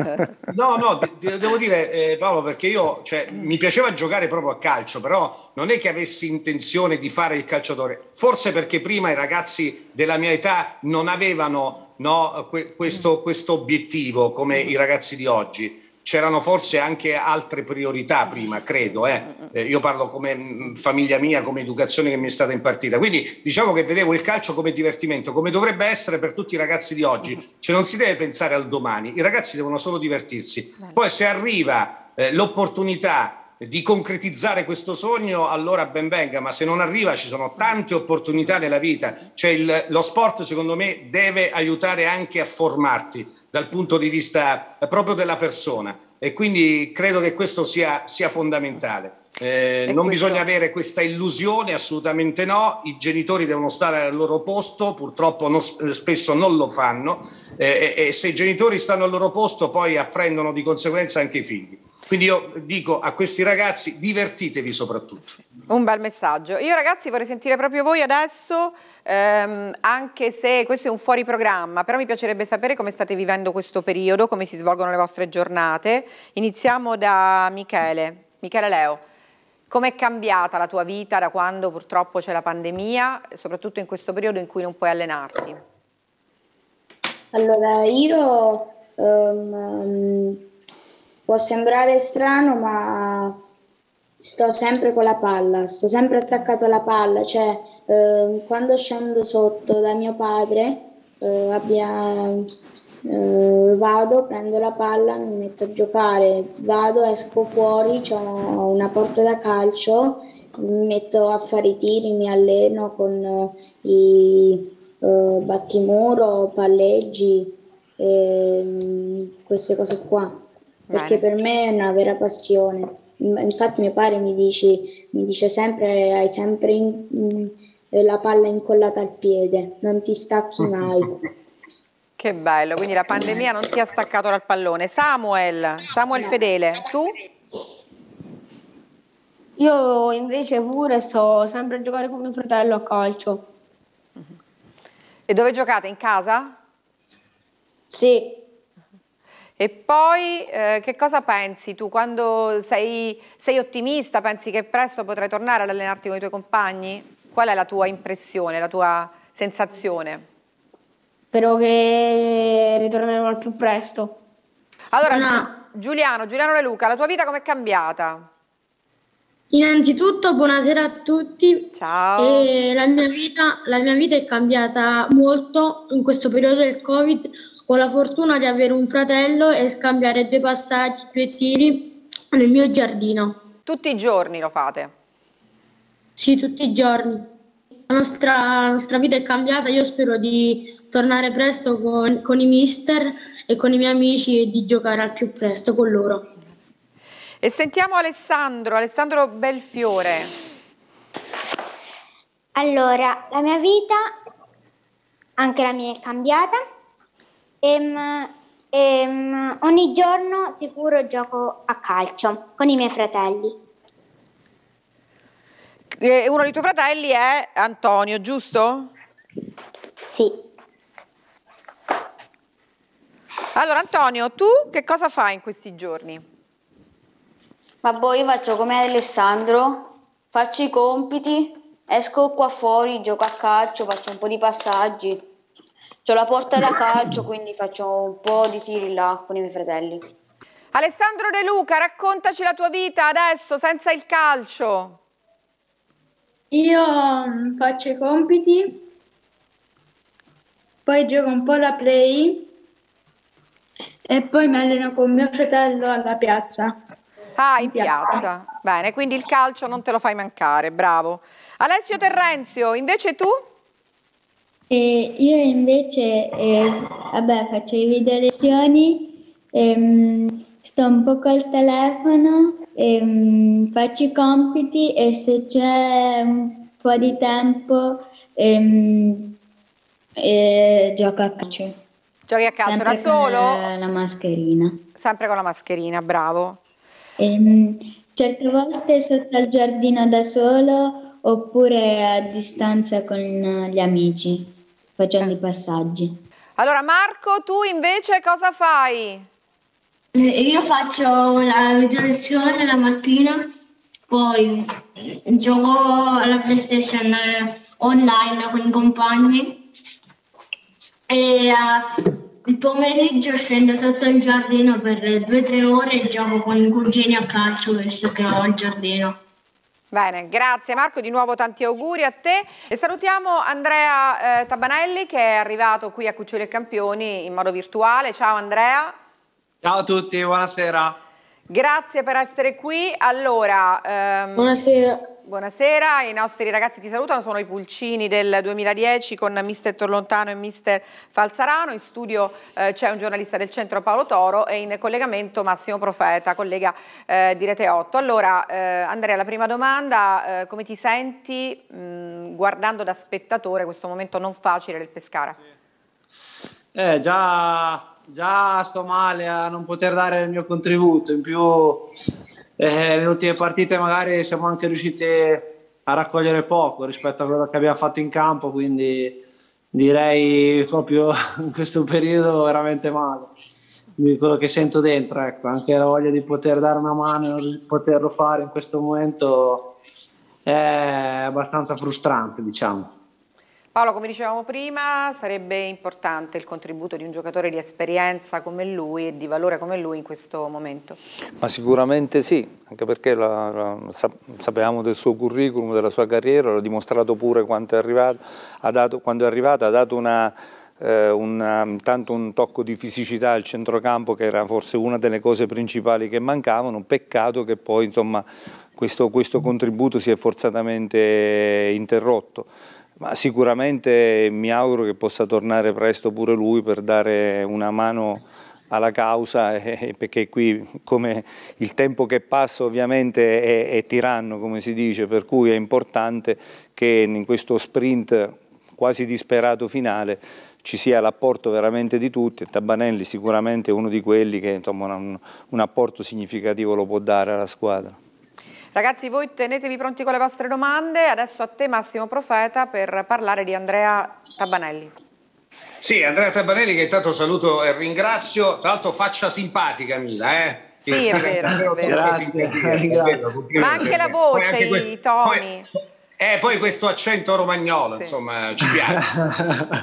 No, no, de- devo dire eh, Paolo, perché io, cioè, mi piaceva giocare proprio a calcio, però non è che avessi intenzione di fare il calciatore, forse perché prima i ragazzi della mia età non avevano no, que- questo, questo obiettivo come i ragazzi di oggi. c'erano forse anche altre priorità prima, credo, eh. Eh, io parlo come mh, famiglia mia, come educazione che mi è stata impartita, quindi diciamo che vedevo il calcio come divertimento, come dovrebbe essere per tutti i ragazzi di oggi, cioè non si deve pensare al domani, i ragazzi devono solo divertirsi, poi se arriva eh, l'opportunità di concretizzare questo sogno, allora ben venga, ma se non arriva ci sono tante opportunità nella vita, cioè il, lo sport secondo me deve aiutare anche a formarti dal punto di vista proprio della persona, e quindi credo che questo sia, sia fondamentale. Eh, non questo... bisogna avere questa illusione, assolutamente no, i genitori devono stare al loro posto, purtroppo non, spesso non lo fanno, eh, e, e se i genitori stanno al loro posto poi apprendono di conseguenza anche i figli. Quindi io dico a questi ragazzi: divertitevi soprattutto. Un bel messaggio. Io ragazzi vorrei sentire proprio voi adesso, ehm, anche se questo è un fuori programma, però mi piacerebbe sapere come state vivendo questo periodo, come si svolgono le vostre giornate. Iniziamo da Michele. Michele Leo, com'è cambiata la tua vita da quando purtroppo c'è la pandemia, soprattutto in questo periodo in cui non puoi allenarti? Allora, io... Um, può sembrare strano, ma sto sempre con la palla, sto sempre attaccato alla palla, cioè eh, quando scendo sotto da mio padre eh, abbia, eh, vado, prendo la palla, mi metto a giocare, vado, esco fuori, c'ho una porta da calcio, mi metto a fare i tiri, mi alleno con eh, i eh, battimuro, palleggi, eh, queste cose qua. Perché per me è una vera passione. Infatti mio padre mi dice, mi dice sempre: hai sempre in, in, la palla incollata al piede, non ti stacchi mai. Che bello, quindi la pandemia non ti ha staccato dal pallone. Samuel, Samuel no. Fedele, tu? Io invece pure sto sempre a giocare con mio fratello a calcio. E dove giocate? In casa? Sì. E poi eh, che cosa pensi tu quando sei, sei ottimista? Pensi che presto potrai tornare ad allenarti con i tuoi compagni? Qual è la tua impressione, la tua sensazione? Spero che ritorneremo al più presto. Allora, no. Giuliano, Giuliano De Luca, la tua vita com'è cambiata? Innanzitutto buonasera a tutti. Ciao. E la mia vita, la mia vita è cambiata molto in questo periodo del Covid. Ho la fortuna di avere un fratello e scambiare due passaggi, due tiri nel mio giardino. Tutti i giorni lo fate? Sì, tutti i giorni. La nostra, la nostra vita è cambiata, io spero di tornare presto con, con i mister e con i miei amici e di giocare al più presto con loro. E sentiamo Alessandro, Alessandro Belfiore. Allora, la mia vita, anche la mia è cambiata. Ehm, ehm, ogni giorno sicuro gioco a calcio con i miei fratelli. E uno dei tuoi fratelli è Antonio, giusto? Sì. Allora Antonio, tu che cosa fai in questi giorni? Ma poi io faccio come Alessandro, faccio i compiti, esco qua fuori, gioco a calcio, faccio un po' di passaggi. C'ho la porta da calcio, quindi faccio un po' di tiri là con i miei fratelli. Alessandro De Luca, raccontaci la tua vita adesso, senza il calcio. Io faccio i compiti, poi gioco un po' alla play e poi mi alleno con mio fratello alla piazza. Ah, in, in piazza. piazza. Bene, quindi il calcio non te lo fai mancare, bravo. Alessio Terrenzio, invece tu? E io invece eh, vabbè, faccio le video lezioni, ehm, sto un po' col telefono, ehm, faccio i compiti e se c'è un po' di tempo ehm, eh, gioco a calcio. Giochi a calcio sempre da solo? Con la, la mascherina. Sempre con la mascherina, bravo. Ehm, certe volte sotto al giardino da solo oppure a distanza con gli amici, facendo i passaggi. Allora Marco, tu invece cosa fai? Io faccio la video lezione la mattina, poi gioco alla PlayStation online con i compagni e uh, il pomeriggio scendo sotto il giardino per due o tre ore e gioco con i cugini a calcio, visto che ho il giardino. Bene, grazie Marco, di nuovo tanti auguri a te e salutiamo Andrea eh, Tabanelli che è arrivato qui a Cuccioli e Campioni in modo virtuale. Ciao Andrea. Ciao a tutti, buonasera. Grazie per essere qui. Allora, ehm, buonasera. Buonasera, i nostri ragazzi ti salutano, sono i Pulcini del duemiladieci con mister Torlontano e mister Falzarano. In studio eh, c'è un giornalista del centro Paolo Toro e in collegamento Massimo Profeta, collega eh, di Rete otto. Allora eh, Andrea, la prima domanda, eh, come ti senti mh, guardando da spettatore questo momento non facile del Pescara? Eh, già, già sto male a non poter dare il mio contributo, in più eh, nelle ultime partite magari siamo anche riusciti a raccogliere poco rispetto a quello che abbiamo fatto in campo, quindi direi proprio in questo periodo veramente male di quello che sento dentro, ecco, anche la voglia di poter dare una mano e non poterlo fare in questo momento è abbastanza frustrante, diciamo. Paolo, come dicevamo prima, sarebbe importante il contributo di un giocatore di esperienza come lui e di valore come lui in questo momento. Ma sicuramente sì, anche perché la, la, sapevamo del suo curriculum, della sua carriera, l'ha dimostrato pure quando è arrivato, ha dato, quando è arrivato ha dato una, eh, una, tanto un tocco di fisicità al centrocampo che era forse una delle cose principali che mancavano. Peccato che poi insomma, questo, questo contributo si è forzatamente interrotto. Ma sicuramente mi auguro che possa tornare presto pure lui per dare una mano alla causa, eh, perché qui come il tempo che passa ovviamente è, è tiranno, come si dice, per cui è importante che in questo sprint quasi disperato finale ci sia l'apporto veramente di tutti e Tabanelli sicuramente è uno di quelli che insomma, un, un apporto significativo lo può dare alla squadra. Ragazzi, voi tenetevi pronti con le vostre domande. Adesso a te Massimo Profeta per parlare di Andrea Tabanelli. Sì, Andrea Tabanelli che intanto saluto e ringrazio. Tra l'altro faccia simpatica Mila, eh? Sì, è vero, è vero. Grazie. Ma anche la voce, i toni. Poi, Eh, poi questo accento romagnolo, sì. Insomma, ci piace.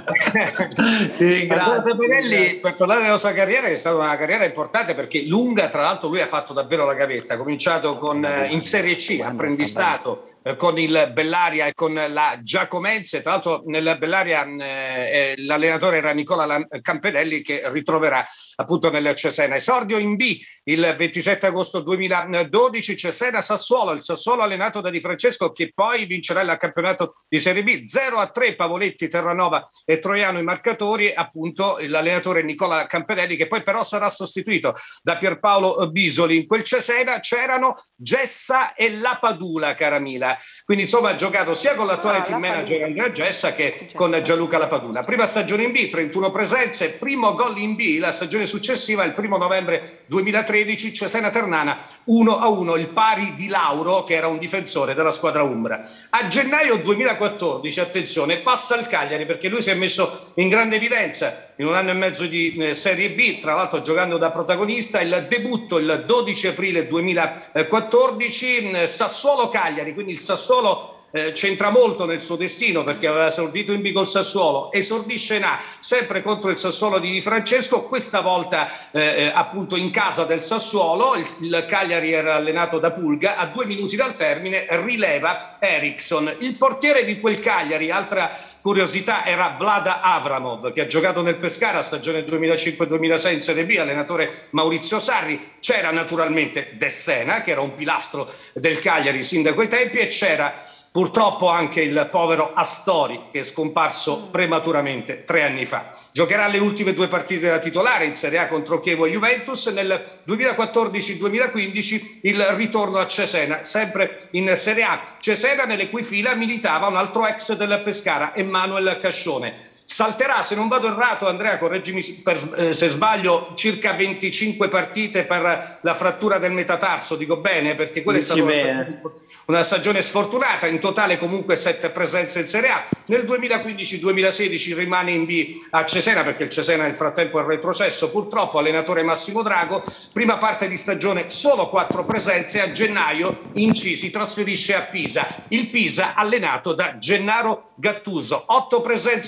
Andrea Tabanelli, per parlare della sua carriera, che è stata una carriera importante perché lunga, tra l'altro lui ha fatto davvero la gavetta, ha cominciato con, eh, in Serie C, apprendistato eh, con il Bellaria e con la Giacomense, tra l'altro nel Bellaria eh, l'allenatore era Nicola Campedelli che ritroverà appunto nel Cesena. Esordio in B il ventisette agosto duemiladodici, Cesena Sassuolo, il Sassuolo allenato da Di Francesco che poi vincerà il campionato di Serie B. Zero a tre Pavoletti, Terranova e Troiano i marcatori, appunto l'allenatore Nicola Campedelli che poi però sarà sostituito da Pierpaolo Bisoli. In quel Cesena c'erano Gessa e Lapadula, cara Mila, quindi insomma ha giocato sia con l'attuale team manager Andrea Gessa che con Gianluca Lapadula. Prima stagione in B, trentuno presenze, primo gol in B, la stagione successiva il primo novembre duemilatredici, Cesena Ternana uno a uno, il pari di Lauro che era un difensore della squadra umbra. A gennaio duemilaquattordici, attenzione, passa al Cagliari perché lui si è messo in grande evidenza in un anno e mezzo di eh, Serie B, tra l'altro giocando da protagonista. Il debutto il dodici aprile duemilaquattordici, eh, Sassuolo-Cagliari, quindi il Sassuolo Eh, c'entra molto nel suo destino perché aveva esordito in B col Sassuolo, esordisce in A sempre contro il Sassuolo di Di Francesco, questa volta eh, appunto in casa del Sassuolo. Il, il Cagliari era allenato da Pulga, a due minuti dal termine rileva Eriksson. Il portiere di quel Cagliari, altra curiosità, era Vlada Avramov che ha giocato nel Pescara stagione duemilacinque duemilasei in Serie B, allenatore Maurizio Sarri. C'era naturalmente De Sena che era un pilastro del Cagliari sin da quei tempi e c'era purtroppo anche il povero Astori che è scomparso prematuramente tre anni fa. Giocherà le ultime due partite da titolare in Serie A contro Chievo e Juventus. Nel duemilaquattordici duemilaquindici il ritorno a Cesena, sempre in Serie A. Cesena nelle cui fila militava un altro ex del Pescara, Emanuel Cascione. Salterà, se non vado errato, Andrea, correggimi per, eh, se sbaglio, circa venticinque partite per la frattura del metatarso, dico bene? Perché quella Dici è stata una stagione, una stagione sfortunata, in totale comunque sette presenze in Serie A. Nel duemilaquindici duemilasedici rimane in B a Cesena, perché il Cesena nel frattempo è retrocesso, purtroppo, allenatore Massimo Drago. Prima parte di stagione solo quattro presenze, a gennaio in C si trasferisce a Pisa, il Pisa allenato da Gennaro Gattuso, otto presenze, un gol,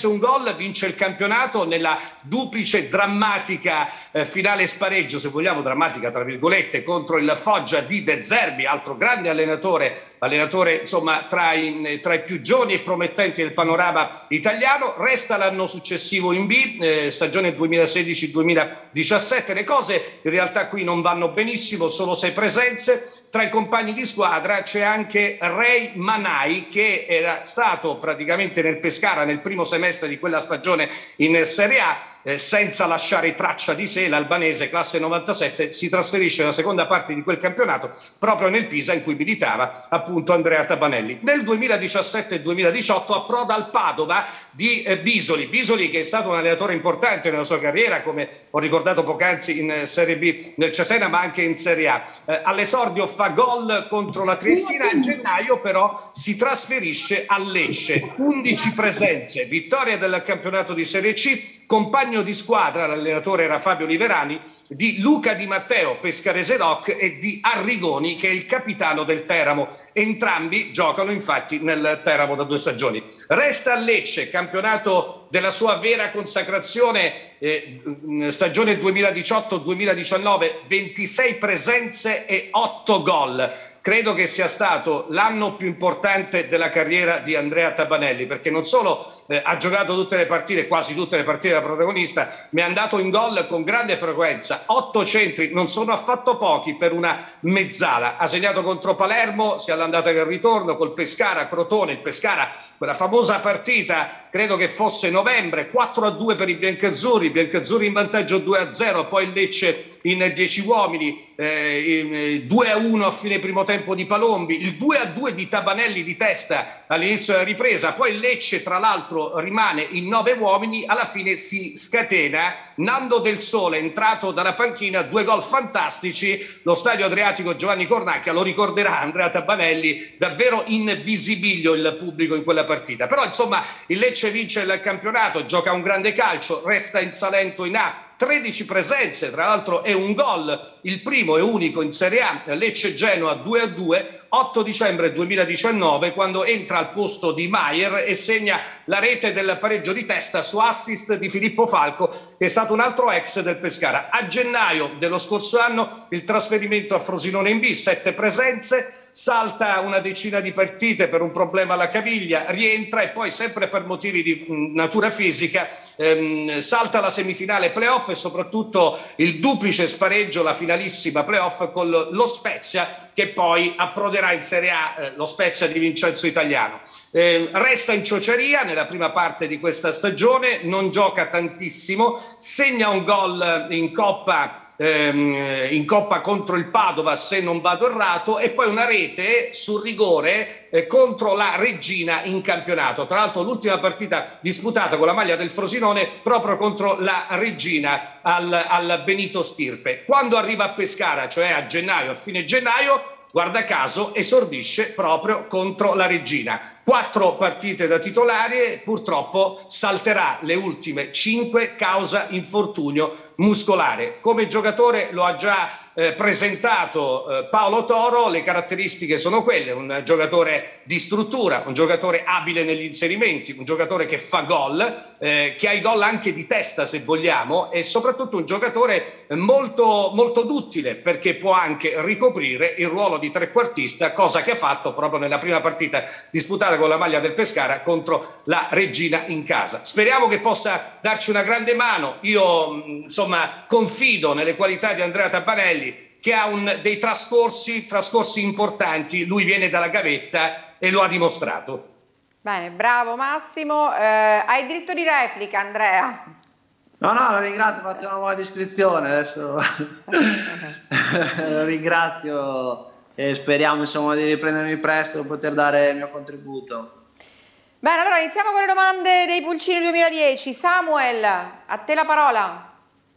gol, vince il campionato nella duplice drammatica eh, finale spareggio, se vogliamo drammatica tra virgolette, contro il Foggia di De Zerbi, altro grande allenatore, allenatore insomma tra i, tra i più giovani e promettenti del panorama italiano. Resta l'anno successivo in B, eh, stagione duemilasedici duemiladiciassette. Le cose in realtà qui non vanno benissimo, solo sei presenze. Tra i compagni di squadra c'è anche Ray Manai, che era stato praticamente nel Pescara nel primo semestre di quella stagione in Serie A. Eh, senza lasciare traccia di sé, l'albanese classe novantasette si trasferisce nella seconda parte di quel campionato proprio nel Pisa, in cui militava appunto Andrea Tabanelli. Nel duemiladiciassette duemiladiciotto approda al Padova di eh, Bisoli. Bisoli, che è stato un allenatore importante nella sua carriera, come ho ricordato poc'anzi, in eh, Serie B nel Cesena, ma anche in Serie A. Eh, all'esordio fa gol contro la Triestina, a gennaio però si trasferisce a Lecce. undici presenze, vittoria del campionato di Serie C. Compagno di squadra, l'allenatore era Fabio Liverani, di Luca Di Matteo, pescarese doc, e di Arrigoni, che è il capitano del Teramo. Entrambi giocano infatti nel Teramo da due stagioni. Resta a Lecce, campionato della sua vera consacrazione, eh, stagione duemiladiciotto duemiladiciannove, ventisei presenze e otto gol. Credo che sia stato l'anno più importante della carriera di Andrea Tabanelli, perché non solo eh, ha giocato tutte le partite, quasi tutte le partite da protagonista, ma è andato in gol con grande frequenza. Otto centri non sono affatto pochi per una mezzala. Ha segnato contro Palermo, sia all'andata che al ritorno, col Pescara, Crotone. Il Pescara, quella famosa partita, credo che fosse novembre, quattro a due per i biancazzurri, i biancazzurri in vantaggio due a zero, poi il Lecce in dieci uomini, eh, due a uno a fine primo tempo di Palombi, il due a due di Tabanelli di testa all'inizio della ripresa, poi il Lecce tra l'altro rimane in nove uomini, alla fine si scatena Nando Del Sole, entrato dalla panchina, due gol fantastici. Lo Stadio Adriatico Giovanni Cornacchia lo ricorderà Andrea Tabanelli, davvero in visibilio il pubblico in quella partita. Però insomma il Lecce vince il campionato, gioca un grande calcio, resta in Salento in A, tredici presenze, tra l'altro è un gol, il primo e unico in Serie A, Lecce-Genoa due a due, otto dicembre duemiladiciannove, quando entra al posto di Maier e segna la rete del pareggio di testa su assist di Filippo Falco, che è stato un altro ex del Pescara. A gennaio dello scorso anno il trasferimento a Frosinone in B, sette presenze, salta una decina di partite per un problema alla caviglia, rientra e poi sempre per motivi di mh, natura fisica ehm, salta la semifinale playoff e soprattutto il duplice spareggio, la finalissima playoff con lo Spezia, che poi approderà in Serie A, eh, lo Spezia di Vincenzo Italiano. Eh, resta in ciociaria nella prima parte di questa stagione, non gioca tantissimo, segna un gol in Coppa in Coppa contro il Padova, se non vado errato, e poi una rete sul rigore eh, contro la Reggina in campionato. Tra l'altro l'ultima partita disputata con la maglia del Frosinone proprio contro la Reggina al, al Benito Stirpe. Quando arriva a Pescara, cioè a gennaio, a fine gennaio, guarda caso esordisce proprio contro la Reggina. Quattro partite da titolare, purtroppo salterà le ultime cinque causa infortunio muscolare. Come giocatore lo ha già eh, presentato eh, Paolo Toro, le caratteristiche sono quelle: un giocatore di struttura, un giocatore abile negli inserimenti, un giocatore che fa gol, eh, che ha i gol anche di testa se vogliamo, e soprattutto un giocatore molto, molto duttile, perché può anche ricoprire il ruolo di trequartista, cosa che ha fatto proprio nella prima partita disputata con la maglia del Pescara contro la Reggina in casa. Speriamo che possa darci una grande mano. Io insomma confido nelle qualità di Andrea Tabanelli, che ha un, dei trascorsi, trascorsi importanti. Lui viene dalla gavetta e lo ha dimostrato. Bene, bravo Massimo. Eh, hai diritto di replica, Andrea. No, no, lo ringrazio, ho fatto una nuova descrizione, adesso lo ringrazio e speriamo insomma di riprendermi presto per poter dare il mio contributo. Bene, allora iniziamo con le domande dei Pulcini duemiladieci. Samuel, a te la parola.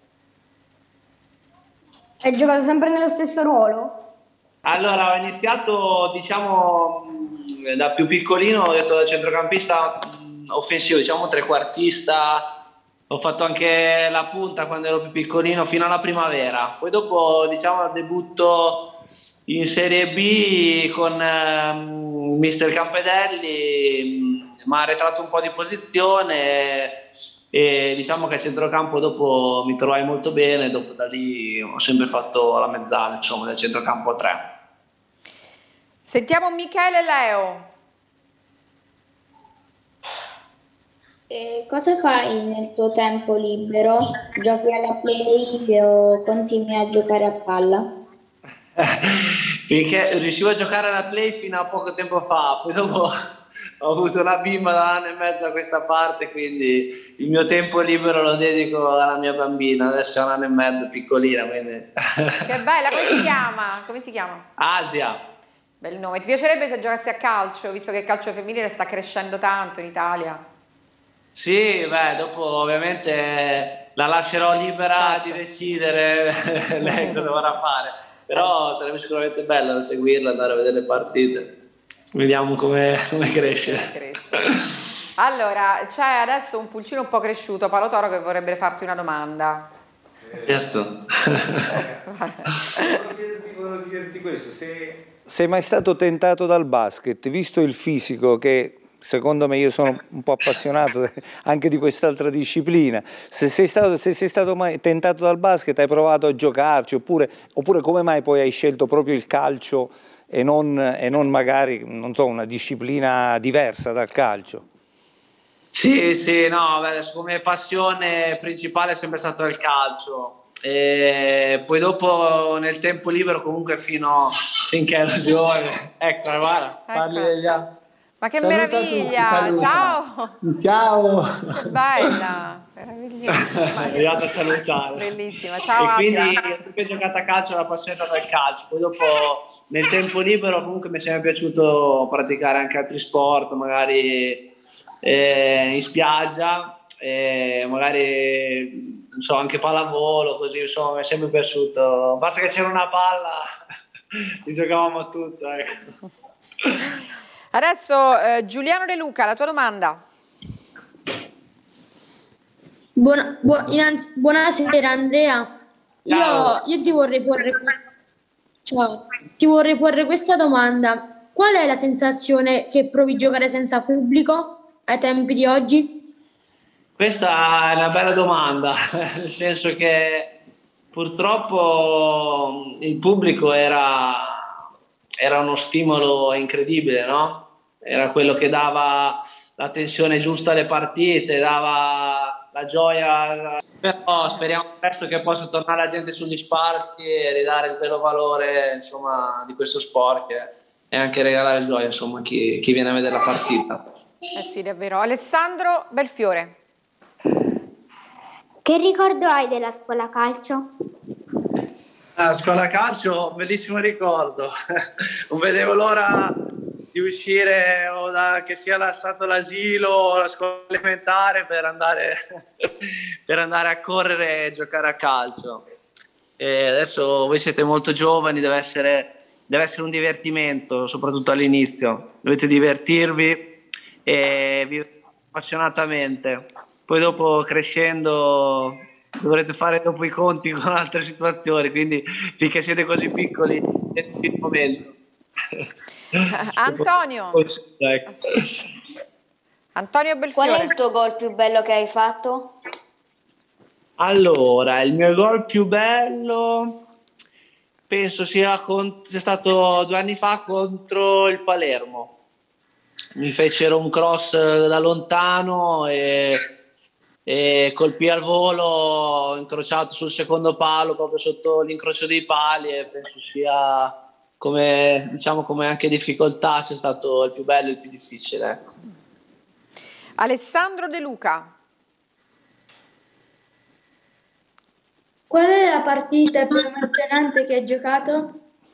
Hai giocato sempre nello stesso ruolo? Allora, ho iniziato diciamo da più piccolino, ho detto da centrocampista offensivo, diciamo trequartista. Ho fatto anche la punta quando ero più piccolino fino alla primavera, poi dopo diciamo debutto in Serie B con eh, mister Campedelli, ma ha arretrato un po' di posizione e diciamo che a centrocampo dopo mi trovai molto bene, dopo da lì ho sempre fatto la mezzala, insomma, da centrocampo a tre. Sentiamo Michele Leo. E cosa fai nel tuo tempo libero? Giochi alla play o continui a giocare a palla? Finché riuscivo a giocare alla play fino a poco tempo fa, poi dopo ho avuto una bimba da un anno e mezzo a questa parte, quindi il mio tempo libero lo dedico alla mia bambina, adesso è un anno e mezzo, piccolina, quindi... Che bella, come si chiama? Come si chiama? Asia. Bel nome. Ti piacerebbe se giocassi a calcio, visto che il calcio femminile sta crescendo tanto in Italia? Sì, beh, dopo ovviamente la lascerò libera, certo, di decidere lei cosa vorrà fare, però sarebbe sicuramente bello da seguirla, andare a vedere le partite, vediamo come, come cresce. cresce. Allora, c'è adesso un pulcino un po' cresciuto, Paolo Toro, che vorrebbe farti una domanda. Certo. Volevo chiederti questo, se... sei mai stato tentato dal basket, visto il fisico che... Secondo me, io sono un po' appassionato anche di quest'altra disciplina. Se sei stato, se sei stato mai tentato dal basket, hai provato a giocarci, oppure, oppure come mai poi hai scelto proprio il calcio e non, e non magari, non so, una disciplina diversa dal calcio? Sì, sì, no, beh, come passione principale è sempre stato il calcio. E poi dopo nel tempo libero comunque fino finché ero giovane, ecco, guarda, parli degli altri. Ma che Saluta meraviglia! tutti, ciao! Ciao! Bella! Meravigliosa! È arrivato a salutare. Bellissima, ciao! E quindi Asia. ho giocato a calcio, la passione del calcio. Poi dopo nel tempo libero comunque mi è sempre piaciuto praticare anche altri sport, magari eh, in spiaggia, eh, magari non so, anche pallavolo, così insomma mi è sempre piaciuto. Basta che c'era una palla, ci giocavamo a tutto. Ecco. Adesso eh, Giuliano De Luca, la tua domanda. Buona, bu innanzi, buonasera Andrea, io, io ti, vorrei porre, ciao, ti vorrei porre questa domanda. Qual è la sensazione che provi a giocare senza pubblico ai tempi di oggi? Questa è una bella domanda, nel senso che purtroppo il pubblico era... era uno stimolo incredibile, no? Era quello che dava la tensione giusta alle partite, dava la gioia. Però speriamo presto che possa tornare la gente sugli spalti e ridare il vero valore, insomma, di questo sport che è anche regalare gioia, insomma, a chi, chi viene a vedere la partita. Eh sì, davvero. Alessandro Belfiore. Che ricordo hai della scuola calcio? A scuola calcio, bellissimo ricordo, non vedevo l'ora di uscire o da, che sia la, stato l'asilo o la scuola elementare per andare, per andare a correre e giocare a calcio. E adesso voi siete molto giovani, deve essere, deve essere un divertimento, soprattutto all'inizio, dovete divertirvi e vivere appassionatamente, poi dopo crescendo dovrete fare dopo i conti con altre situazioni, quindi finché siete così piccoli è il momento. Antonio Antonio Belfiore. Qual è il tuo gol più bello che hai fatto? Allora, il mio gol più bello penso sia, con, sia stato due anni fa contro il Palermo. Mi fecero un cross da lontano e e colpì al volo, incrociato sul secondo palo, proprio sotto l'incrocio dei pali, e penso sia come, diciamo, come anche difficoltà sia stato il più bello e il più difficile. Ecco. Alessandro De Luca. Qual è la partita più emozionante che hai giocato?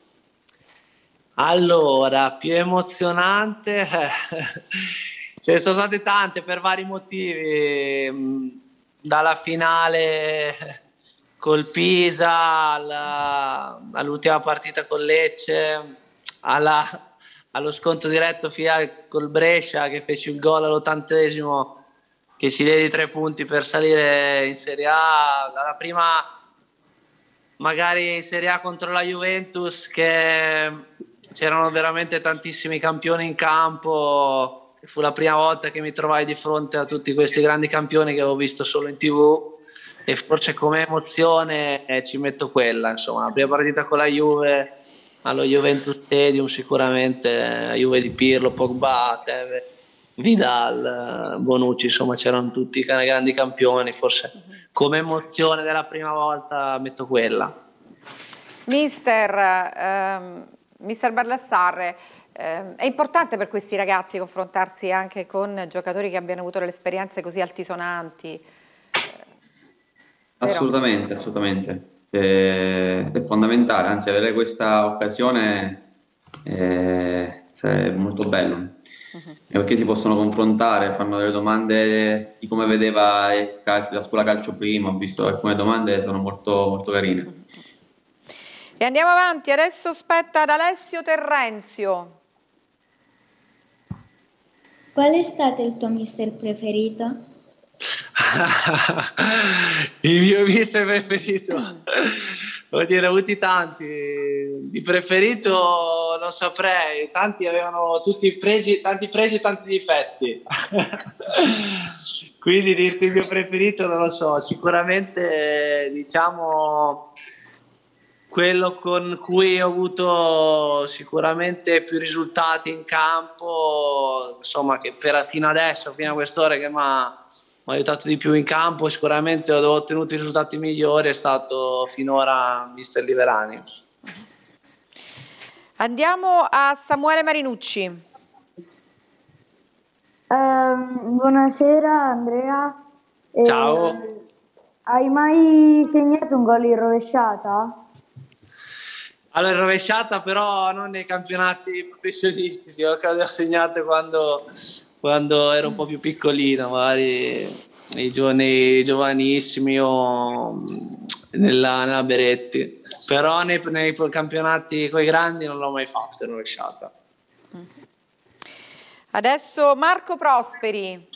Allora, più emozionante... Ce ne sono state tante per vari motivi, dalla finale col Pisa alla, all'ultima partita con Lecce, alla, allo sconto diretto finale col Brescia che fece il gol all'ottantesimo che ci diede tre punti per salire in Serie A, la prima magari in Serie A contro la Juventus che c'erano veramente tantissimi campioni in campo. fu la prima volta che mi trovai di fronte a tutti questi grandi campioni che avevo visto solo in tivù, e forse come emozione eh, ci metto quella, insomma, la prima partita con la Juve allo Juventus Stadium, sicuramente la Juve di Pirlo, Pogba, Teve, Vidal, Bonucci, insomma c'erano tutti i grandi campioni, forse come emozione della prima volta metto quella. Mister, ehm, Mister Baldassarre, ehm, è importante per questi ragazzi confrontarsi anche con giocatori che abbiano avuto delle esperienze così altisonanti? Assolutamente, assolutamente. Eh, è fondamentale, anzi avere questa occasione è, è molto bello, uh-huh. perché si possono confrontare, fanno delle domande di come vedeva il calcio, la scuola calcio prima, ho visto alcune domande, sono molto, molto carine. Uh-huh. E andiamo avanti, adesso spetta ad Alessio Terrenzio. Qual è stato il tuo mister preferito? Il mio mister preferito, vuol dire, avuti tanti. Di preferito non saprei, tanti avevano tutti pregi, tanti pregi e tanti difetti. Quindi dirti il mio preferito non lo so, sicuramente diciamo quello con cui ho avuto sicuramente più risultati in campo, insomma, che per fino adesso, fino a quest'ora che mi ha mi ha aiutato di più in campo, sicuramente ho ottenuto i risultati migliori, è stato finora mister Liverani. Andiamo a Samuele Marinucci. Uh, buonasera Andrea. Ciao. Eh, hai mai segnato un gol in rovesciata? Allora, in rovesciata però non nei campionati professionistici, ho segnato quando... quando ero un po' più piccolino, magari nei giorni giovanissimi o nella, nella Beretti, però nei, nei campionati con i grandi non l'ho mai fatto, ero rovesciata. Adesso Marco Prosperi.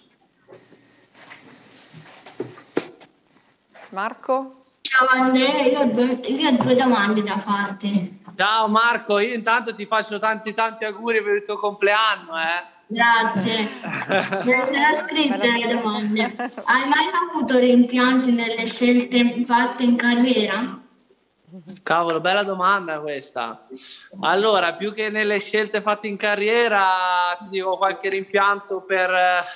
Marco? Ciao Andrea, io ho due, io ho due domande da farti. Ciao Marco, io intanto ti faccio tanti tanti auguri per il tuo compleanno, eh. Grazie, me le sono scritte le domande. Hai mai avuto rimpianti nelle scelte fatte in carriera? Cavolo, bella domanda questa. Allora, più che nelle scelte fatte in carriera, ti dico qualche rimpianto per,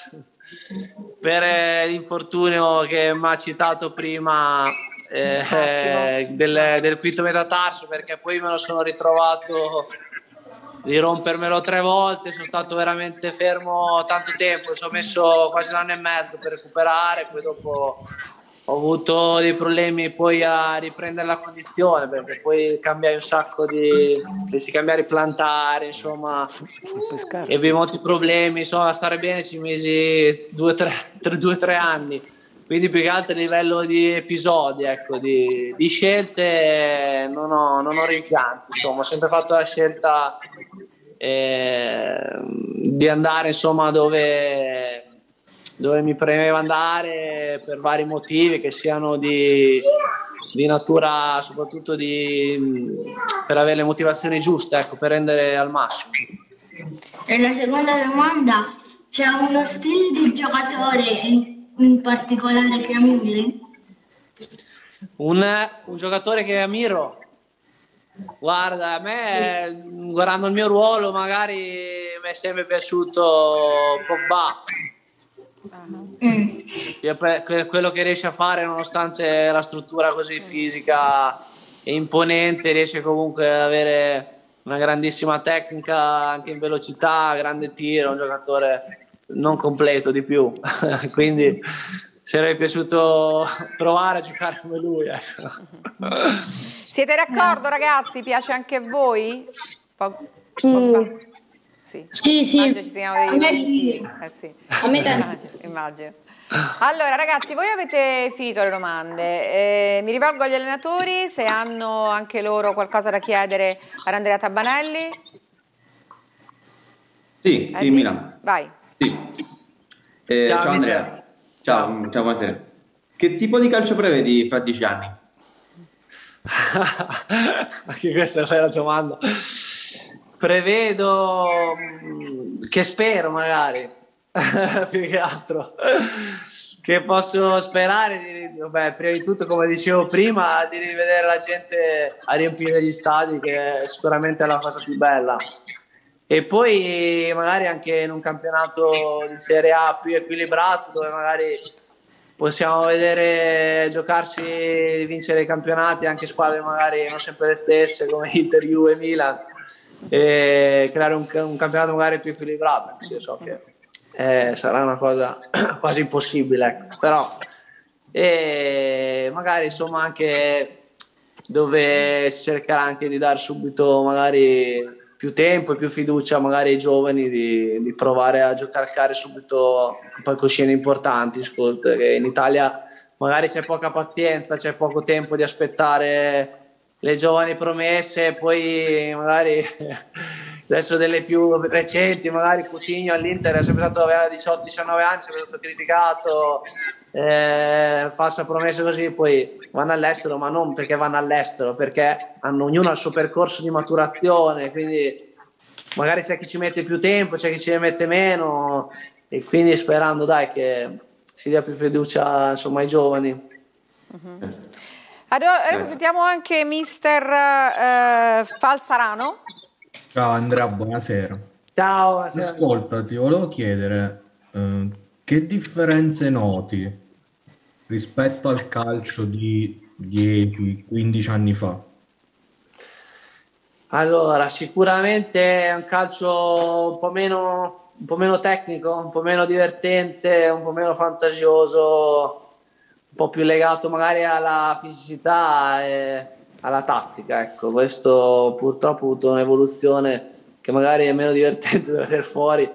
per l'infortunio che mi ha citato prima eh, del, del quinto metatarso, perché poi me lo sono ritrovato di rompermelo tre volte, sono stato veramente fermo tanto tempo, ci ho messo quasi un anno e mezzo per recuperare, poi dopo ho avuto dei problemi poi a riprendere la condizione, perché poi cambiai un sacco di, si cambiare i plantari, insomma, e avevo molti problemi, insomma, a stare bene ci mesi due o tre anni. Quindi più che altro a livello di episodi, ecco, di, di scelte non ho, non ho rimpianti, insomma, ho sempre fatto la scelta eh, di andare, insomma, dove, dove mi premeva andare per vari motivi, che siano di, di natura, soprattutto di, per avere le motivazioni giuste, ecco, per rendere al massimo. E la seconda domanda, c'è uno stile di giocatore in in particolare che ammiri? Un, un giocatore che ammiro? Guarda, a me, guardando il mio ruolo, magari mi è sempre piaciuto Pogba. Uh-huh. Quello che riesce a fare, nonostante la struttura così fisica e imponente, riesce comunque ad avere una grandissima tecnica, anche in velocità, grande tiro, un giocatore non completo di più, quindi sarebbe piaciuto provare a giocare come lui, ecco. Siete d'accordo ragazzi? Piace anche a voi? Po- sì. sì, sì, sì. Immagino ci siano dei eh, sì. A me tanto. Immagino. Allora ragazzi, voi avete finito le domande, eh, mi rivolgo agli allenatori se hanno anche loro qualcosa da chiedere ad Andrea Tabanelli. Sì, sì, Milan. Vai. Sì. Eh, ciao, ciao Andrea, ciao, ciao, buonasera. Che tipo di calcio prevedi fra dieci anni? Anche questa è una bella domanda. Prevedo, che spero magari, più che altro. Che posso sperare di, vabbè, prima di tutto, come dicevo prima, di rivedere la gente a riempire gli stadi, che è sicuramente la cosa più bella. E poi magari anche in un campionato di Serie A più equilibrato, dove magari possiamo vedere giocarsi, vincere i campionati anche squadre magari non sempre le stesse come Inter, Juve e Milan, e creare un, un campionato magari più equilibrato, anche se so che eh, sarà una cosa quasi impossibile, ecco. Però e magari insomma anche dove si cercherà anche di dare subito magari più tempo e più fiducia magari ai giovani di, di provare a giocare subito un palcoscenici importanti. Ascolta, che in Italia magari c'è poca pazienza, c'è poco tempo di aspettare le giovani promesse, e poi magari adesso delle più recenti, magari Coutinho all'Inter è sempre stato, aveva diciotto diciannove anni, è sempre stato criticato, eh, falsa promessa così, poi vanno all'estero, ma non perché vanno all'estero, perché hanno ognuno il suo percorso di maturazione, quindi magari c'è chi ci mette più tempo, c'è chi ci mette meno, e quindi sperando dai che si dia più fiducia insomma ai giovani. Uh-huh. Adesso sentiamo anche mister eh, Falzarano. Ciao Andrea, buonasera. Ciao, buonasera. Ascolta, ti volevo chiedere eh, che differenze noti rispetto al calcio di dieci quindici anni fa? Allora, sicuramente è un calcio un po' meno, un po' meno tecnico, un po' meno divertente, un po' meno fantasioso, un po' più legato magari alla fisicità e alla tattica, ecco. Questo purtroppo ha avuto un'evoluzione che magari è meno divertente da vedere fuori,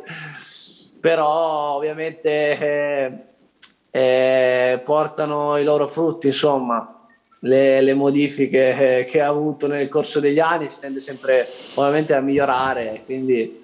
però ovviamente eh, eh, portano i loro frutti, insomma. Le, le modifiche che ha avuto nel corso degli anni si tende sempre ovviamente a migliorare, quindi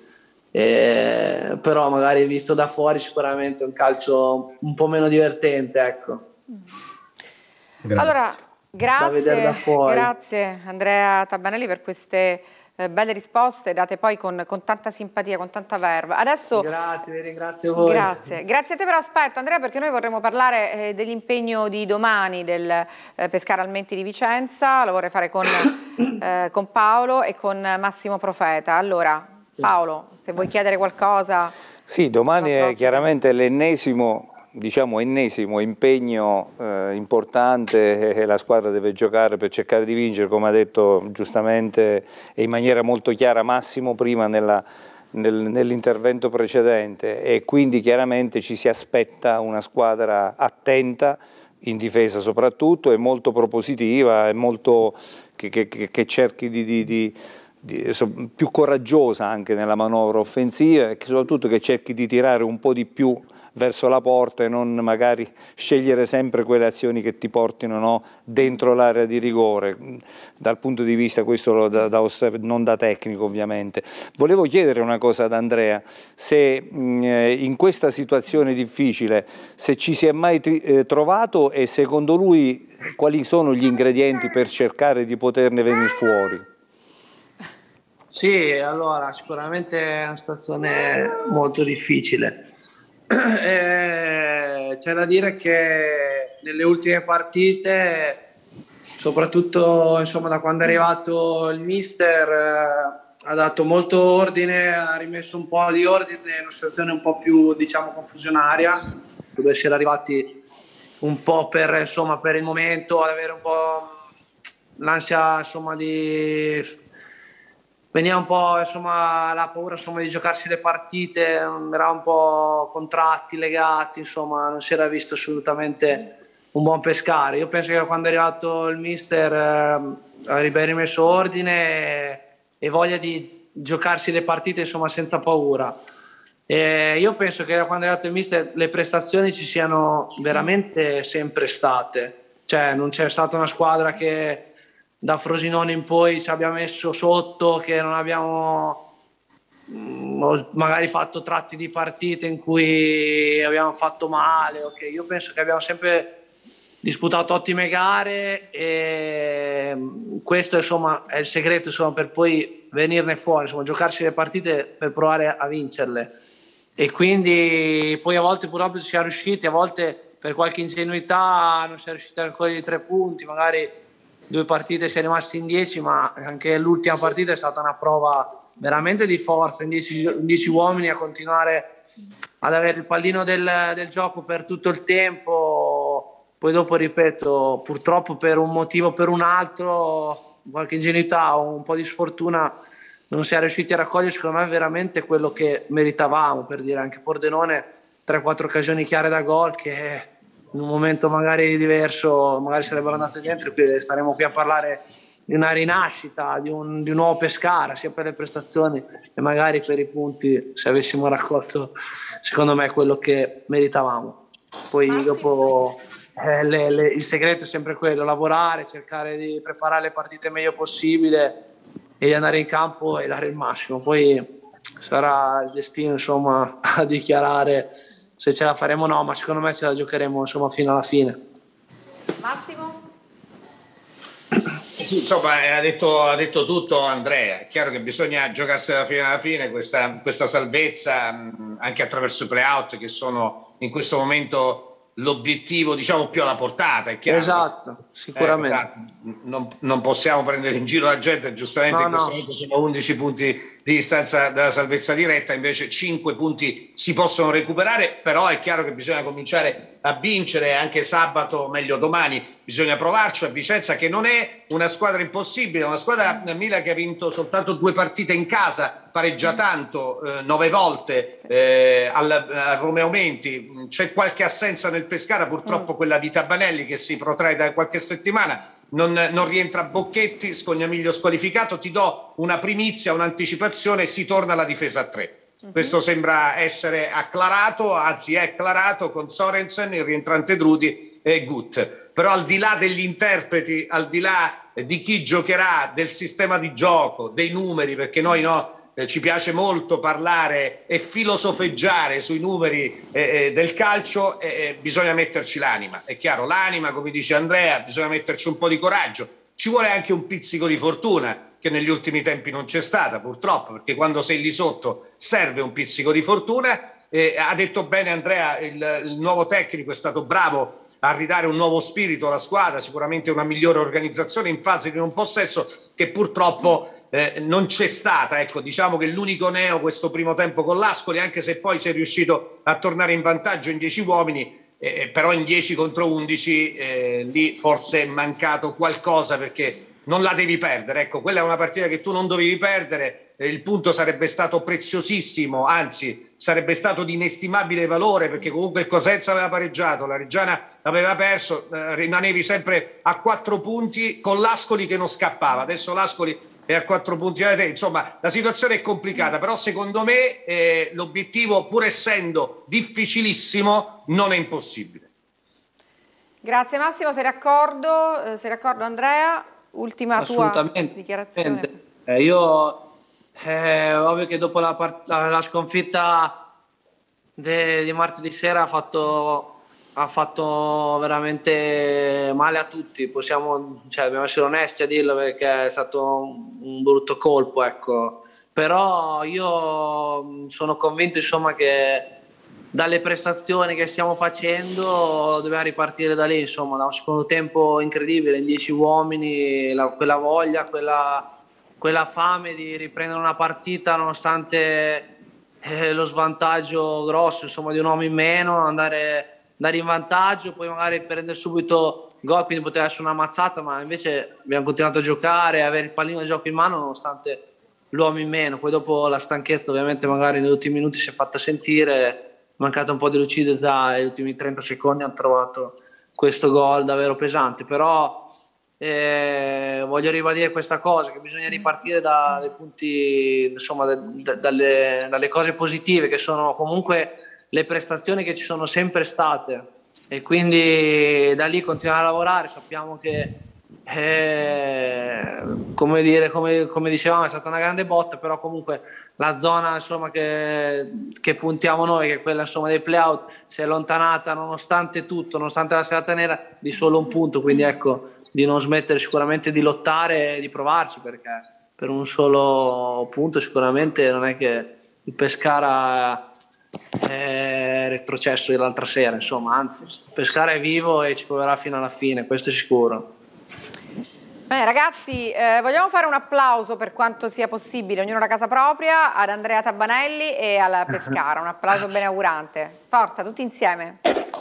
eh, però magari visto da fuori sicuramente un calcio un po' meno divertente, ecco. Grazie. Allora, grazie, grazie Andrea Tabbanelli per queste eh, belle risposte date poi con, con tanta simpatia, con tanta verve. Adesso grazie, vi ringrazio voi. Grazie, grazie a te, però aspetta Andrea, perché noi vorremmo parlare eh, dell'impegno di domani del eh, Pescara Almenti di Vicenza. Lo vorrei fare con, eh, con Paolo e con Massimo Profeta. Allora Paolo, se vuoi chiedere qualcosa. Sì, domani è chiaramente l'ennesimo diciamo ennesimo impegno eh, importante che la squadra deve giocare per cercare di vincere, come ha detto giustamente e in maniera molto chiara Massimo prima nella, nel, nell'intervento precedente, e quindi chiaramente ci si aspetta una squadra attenta in difesa soprattutto, e molto propositiva, e molto che, che, che cerchi di, di, di Di, più coraggiosa anche nella manovra offensiva, e che soprattutto che cerchi di tirare un po' di più verso la porta e non magari scegliere sempre quelle azioni che ti portino, no, dentro l'area di rigore. Dal punto di vista questo da, da, non da tecnico ovviamente. Volevo chiedere una cosa ad Andrea, se mh, in questa situazione difficile se ci si è mai eh, trovato, e secondo lui quali sono gli ingredienti per cercare di poterne venire fuori. Sì, allora sicuramente è una situazione molto difficile. Eh, c'è da dire che nelle ultime partite, soprattutto insomma da quando è arrivato il mister, eh, ha dato molto ordine, ha rimesso un po' di ordine in una situazione un po' più diciamo confusionaria, dove si era arrivati un po' per insomma per il momento ad avere un po' l'ansia insomma di veniva un po' insomma la paura insomma di giocarsi le partite, era un po' contratti, legati, insomma non si era visto assolutamente un buon Pescara. Io penso che quando è arrivato il mister eh, avrebbe rimesso ordine e, e voglia di giocarsi le partite insomma senza paura. E io penso che da quando è arrivato il mister le prestazioni ci siano veramente sempre state, cioè non c'è stata una squadra che da Frosinone in poi ci abbia messo sotto, che non abbiamo mh, magari fatto tratti di partite in cui abbiamo fatto male. Okay. Io penso che abbiamo sempre disputato ottime gare, e questo insomma è il segreto insomma, per poi venirne fuori, insomma, giocarsi le partite per provare a vincerle. e quindi poi a volte purtroppo si è riusciti, a volte per qualche ingenuità non si è riusciti a raccogliere i tre punti, magari due partite si è rimasti in dieci, ma anche l'ultima partita è stata una prova veramente di forza, in dieci uomini a continuare ad avere il pallino del, del gioco per tutto il tempo. Poi dopo, ripeto, purtroppo per un motivo o per un altro, qualche ingenuità o un po' di sfortuna, non si è riusciti a raccogliere secondo me veramente quello che meritavamo, per dire. Anche Pordenone tre quattro occasioni chiare da gol che in un momento magari diverso magari sarebbero andate dentro, quindi staremo qui a parlare di una rinascita, di un, di un nuovo Pescara, sia per le prestazioni e magari per i punti, se avessimo raccolto secondo me quello che meritavamo. Poi ah, dopo eh, le, le, il segreto è sempre quello, lavorare, cercare di preparare le partite il meglio possibile e di andare in campo e dare il massimo. Poi sarà il destino, insomma, a dichiarare se ce la faremo o no, ma secondo me ce la giocheremo, insomma, fino alla fine. Massimo? Sì, insomma, ha detto, ha detto tutto Andrea. È chiaro che bisogna giocarsela fino alla fine, questa, questa salvezza anche attraverso i play-out, che sono in questo momento l'obiettivo, diciamo, più alla portata. È chiaro. Esatto, sicuramente. Eh, non, non possiamo prendere in giro la gente, giustamente no, in questo no. momento sono undici punti di distanza dalla salvezza diretta, invece cinque punti si possono recuperare, però è chiaro che bisogna cominciare a vincere anche sabato, meglio domani. Bisogna provarci a Vicenza, che non è una squadra impossibile, una squadra Milan che ha vinto soltanto due partite in casa, pareggia tanto, eh, nove volte eh, al, al Romeo Menti. C'è qualche assenza nel Pescara, purtroppo mm. quella di Tabanelli che si protrae da qualche settimana. Non, non rientra Bocchetti, Scognamiglio squalificato. Ti do una primizia, un'anticipazione: si torna alla difesa a tre. Mm-hmm. Questo sembra essere acclarato, anzi è acclarato con Sorensen, il rientrante Drudi e Gut. Però al di là degli interpreti, al di là di chi giocherà, del sistema di gioco, dei numeri, perché noi no, eh, ci piace molto parlare e filosofeggiare sui numeri eh, eh, del calcio, eh, bisogna metterci l'anima. È chiaro, l'anima, come dice Andrea, bisogna metterci un po' di coraggio. Ci vuole anche un pizzico di fortuna, che negli ultimi tempi non c'è stata, purtroppo, perché quando sei lì sotto serve un pizzico di fortuna. Eh, ha detto bene Andrea, il, il nuovo tecnico è stato bravo a ridare un nuovo spirito alla squadra, sicuramente una migliore organizzazione in fase di non possesso, che purtroppo eh, non c'è stata. Ecco, diciamo che l'unico neo questo primo tempo con l'Ascoli, anche se poi sei riuscito a tornare in vantaggio in dieci uomini, eh, però in dieci contro undici eh, lì forse è mancato qualcosa, perché non la devi perdere. Ecco, quella è una partita che tu non dovevi perdere. Il punto sarebbe stato preziosissimo, anzi sarebbe stato di inestimabile valore, perché comunque il Cosenza aveva pareggiato, la Reggiana aveva perso, eh, rimanevi sempre a quattro punti con l'Ascoli che non scappava. Adesso l'Ascoli è a quattro punti da te. Insomma, la situazione è complicata, però secondo me eh, l'obiettivo, pur essendo difficilissimo, non è impossibile. Grazie Massimo, sei d'accordo? Eh, sei d'accordo Andrea? Ultima tua dichiarazione. Eh, io Eh, ovvio che dopo la, part- la, la sconfitta de- di martedì sera ha fatto, ha fatto veramente male a tutti. Possiamo, cioè, dobbiamo essere onesti a dirlo, perché è stato un, un brutto colpo, ecco. Però io sono convinto, insomma, che dalle prestazioni che stiamo facendo dobbiamo ripartire da lì, insomma, da un secondo tempo incredibile in dieci uomini, la, quella voglia, quella quella fame di riprendere una partita nonostante eh, lo svantaggio grosso, insomma, di un uomo in meno, andare, andare in vantaggio, poi magari prendere subito gol, quindi poteva essere una mazzata, ma invece abbiamo continuato a giocare, avere il pallino di gioco in mano nonostante l'uomo in meno. Poi dopo la stanchezza ovviamente magari negli ultimi minuti si è fatta sentire, è mancata un po' di lucidità, e negli ultimi trenta secondi hanno trovato questo gol davvero pesante. Però Eh, voglio ribadire questa cosa, che bisogna ripartire da, dai punti, insomma, da, da, dalle, dalle cose positive, che sono comunque le prestazioni che ci sono sempre state, e quindi da lì continuare a lavorare. Sappiamo che eh, come dire, come, come dicevamo, è stata una grande botta, però comunque la zona, insomma, che, che puntiamo noi, che è quella, insomma, dei play-out, si è allontanata nonostante tutto, nonostante la serata nera, di solo un punto. Quindi ecco, di non smettere sicuramente di lottare e di provarci, perché per un solo punto sicuramente non è che il Pescara è retrocesso dell'altra sera, insomma, anzi, Pescara è vivo e ci proverà fino alla fine, questo è sicuro. Beh, ragazzi, eh, vogliamo fare un applauso per quanto sia possibile, ognuno da casa propria, ad Andrea Tabanelli e alla Pescara, un applauso beneaugurante. Forza, tutti insieme.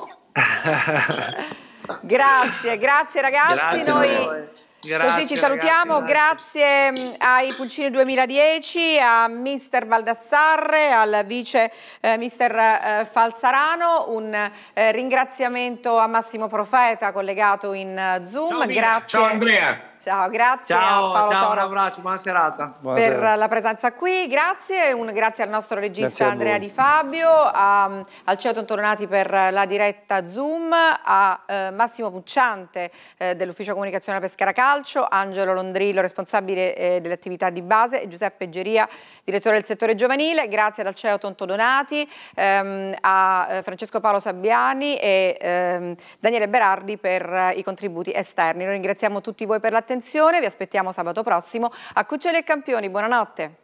Grazie, grazie ragazzi. Grazie Noi grazie, così ci salutiamo, ragazzi, grazie. grazie ai Pulcini duemiladieci, a mister Baldassarre, al vice eh, mister eh, Falzarano, un eh, ringraziamento a Massimo Profeta collegato in uh, Zoom. Ciao, grazie. Ciao Andrea. Ciao, grazie ciao, a Paolo ciao, Toro un abbraccio, buona serata. Buonasera. Per la presenza qui, grazie, un grazie al nostro regista Andrea Di Fabio, a, al C E O Tonto Donati per la diretta Zoom, a eh, Massimo Pucciante eh, dell'Ufficio Comunicazione Pescara Calcio, Angelo Londrillo, responsabile eh, delle attività di base, e Giuseppe Geria, direttore del settore giovanile. Grazie al C E O Tonto Donati, ehm, a eh, Francesco Paolo Sabbiani e ehm, Daniele Berardi per eh, i contributi esterni. Noi ringraziamo tutti voi per l'attenzione. Vi aspettiamo sabato prossimo a Cuccioli e Campioni. Buonanotte.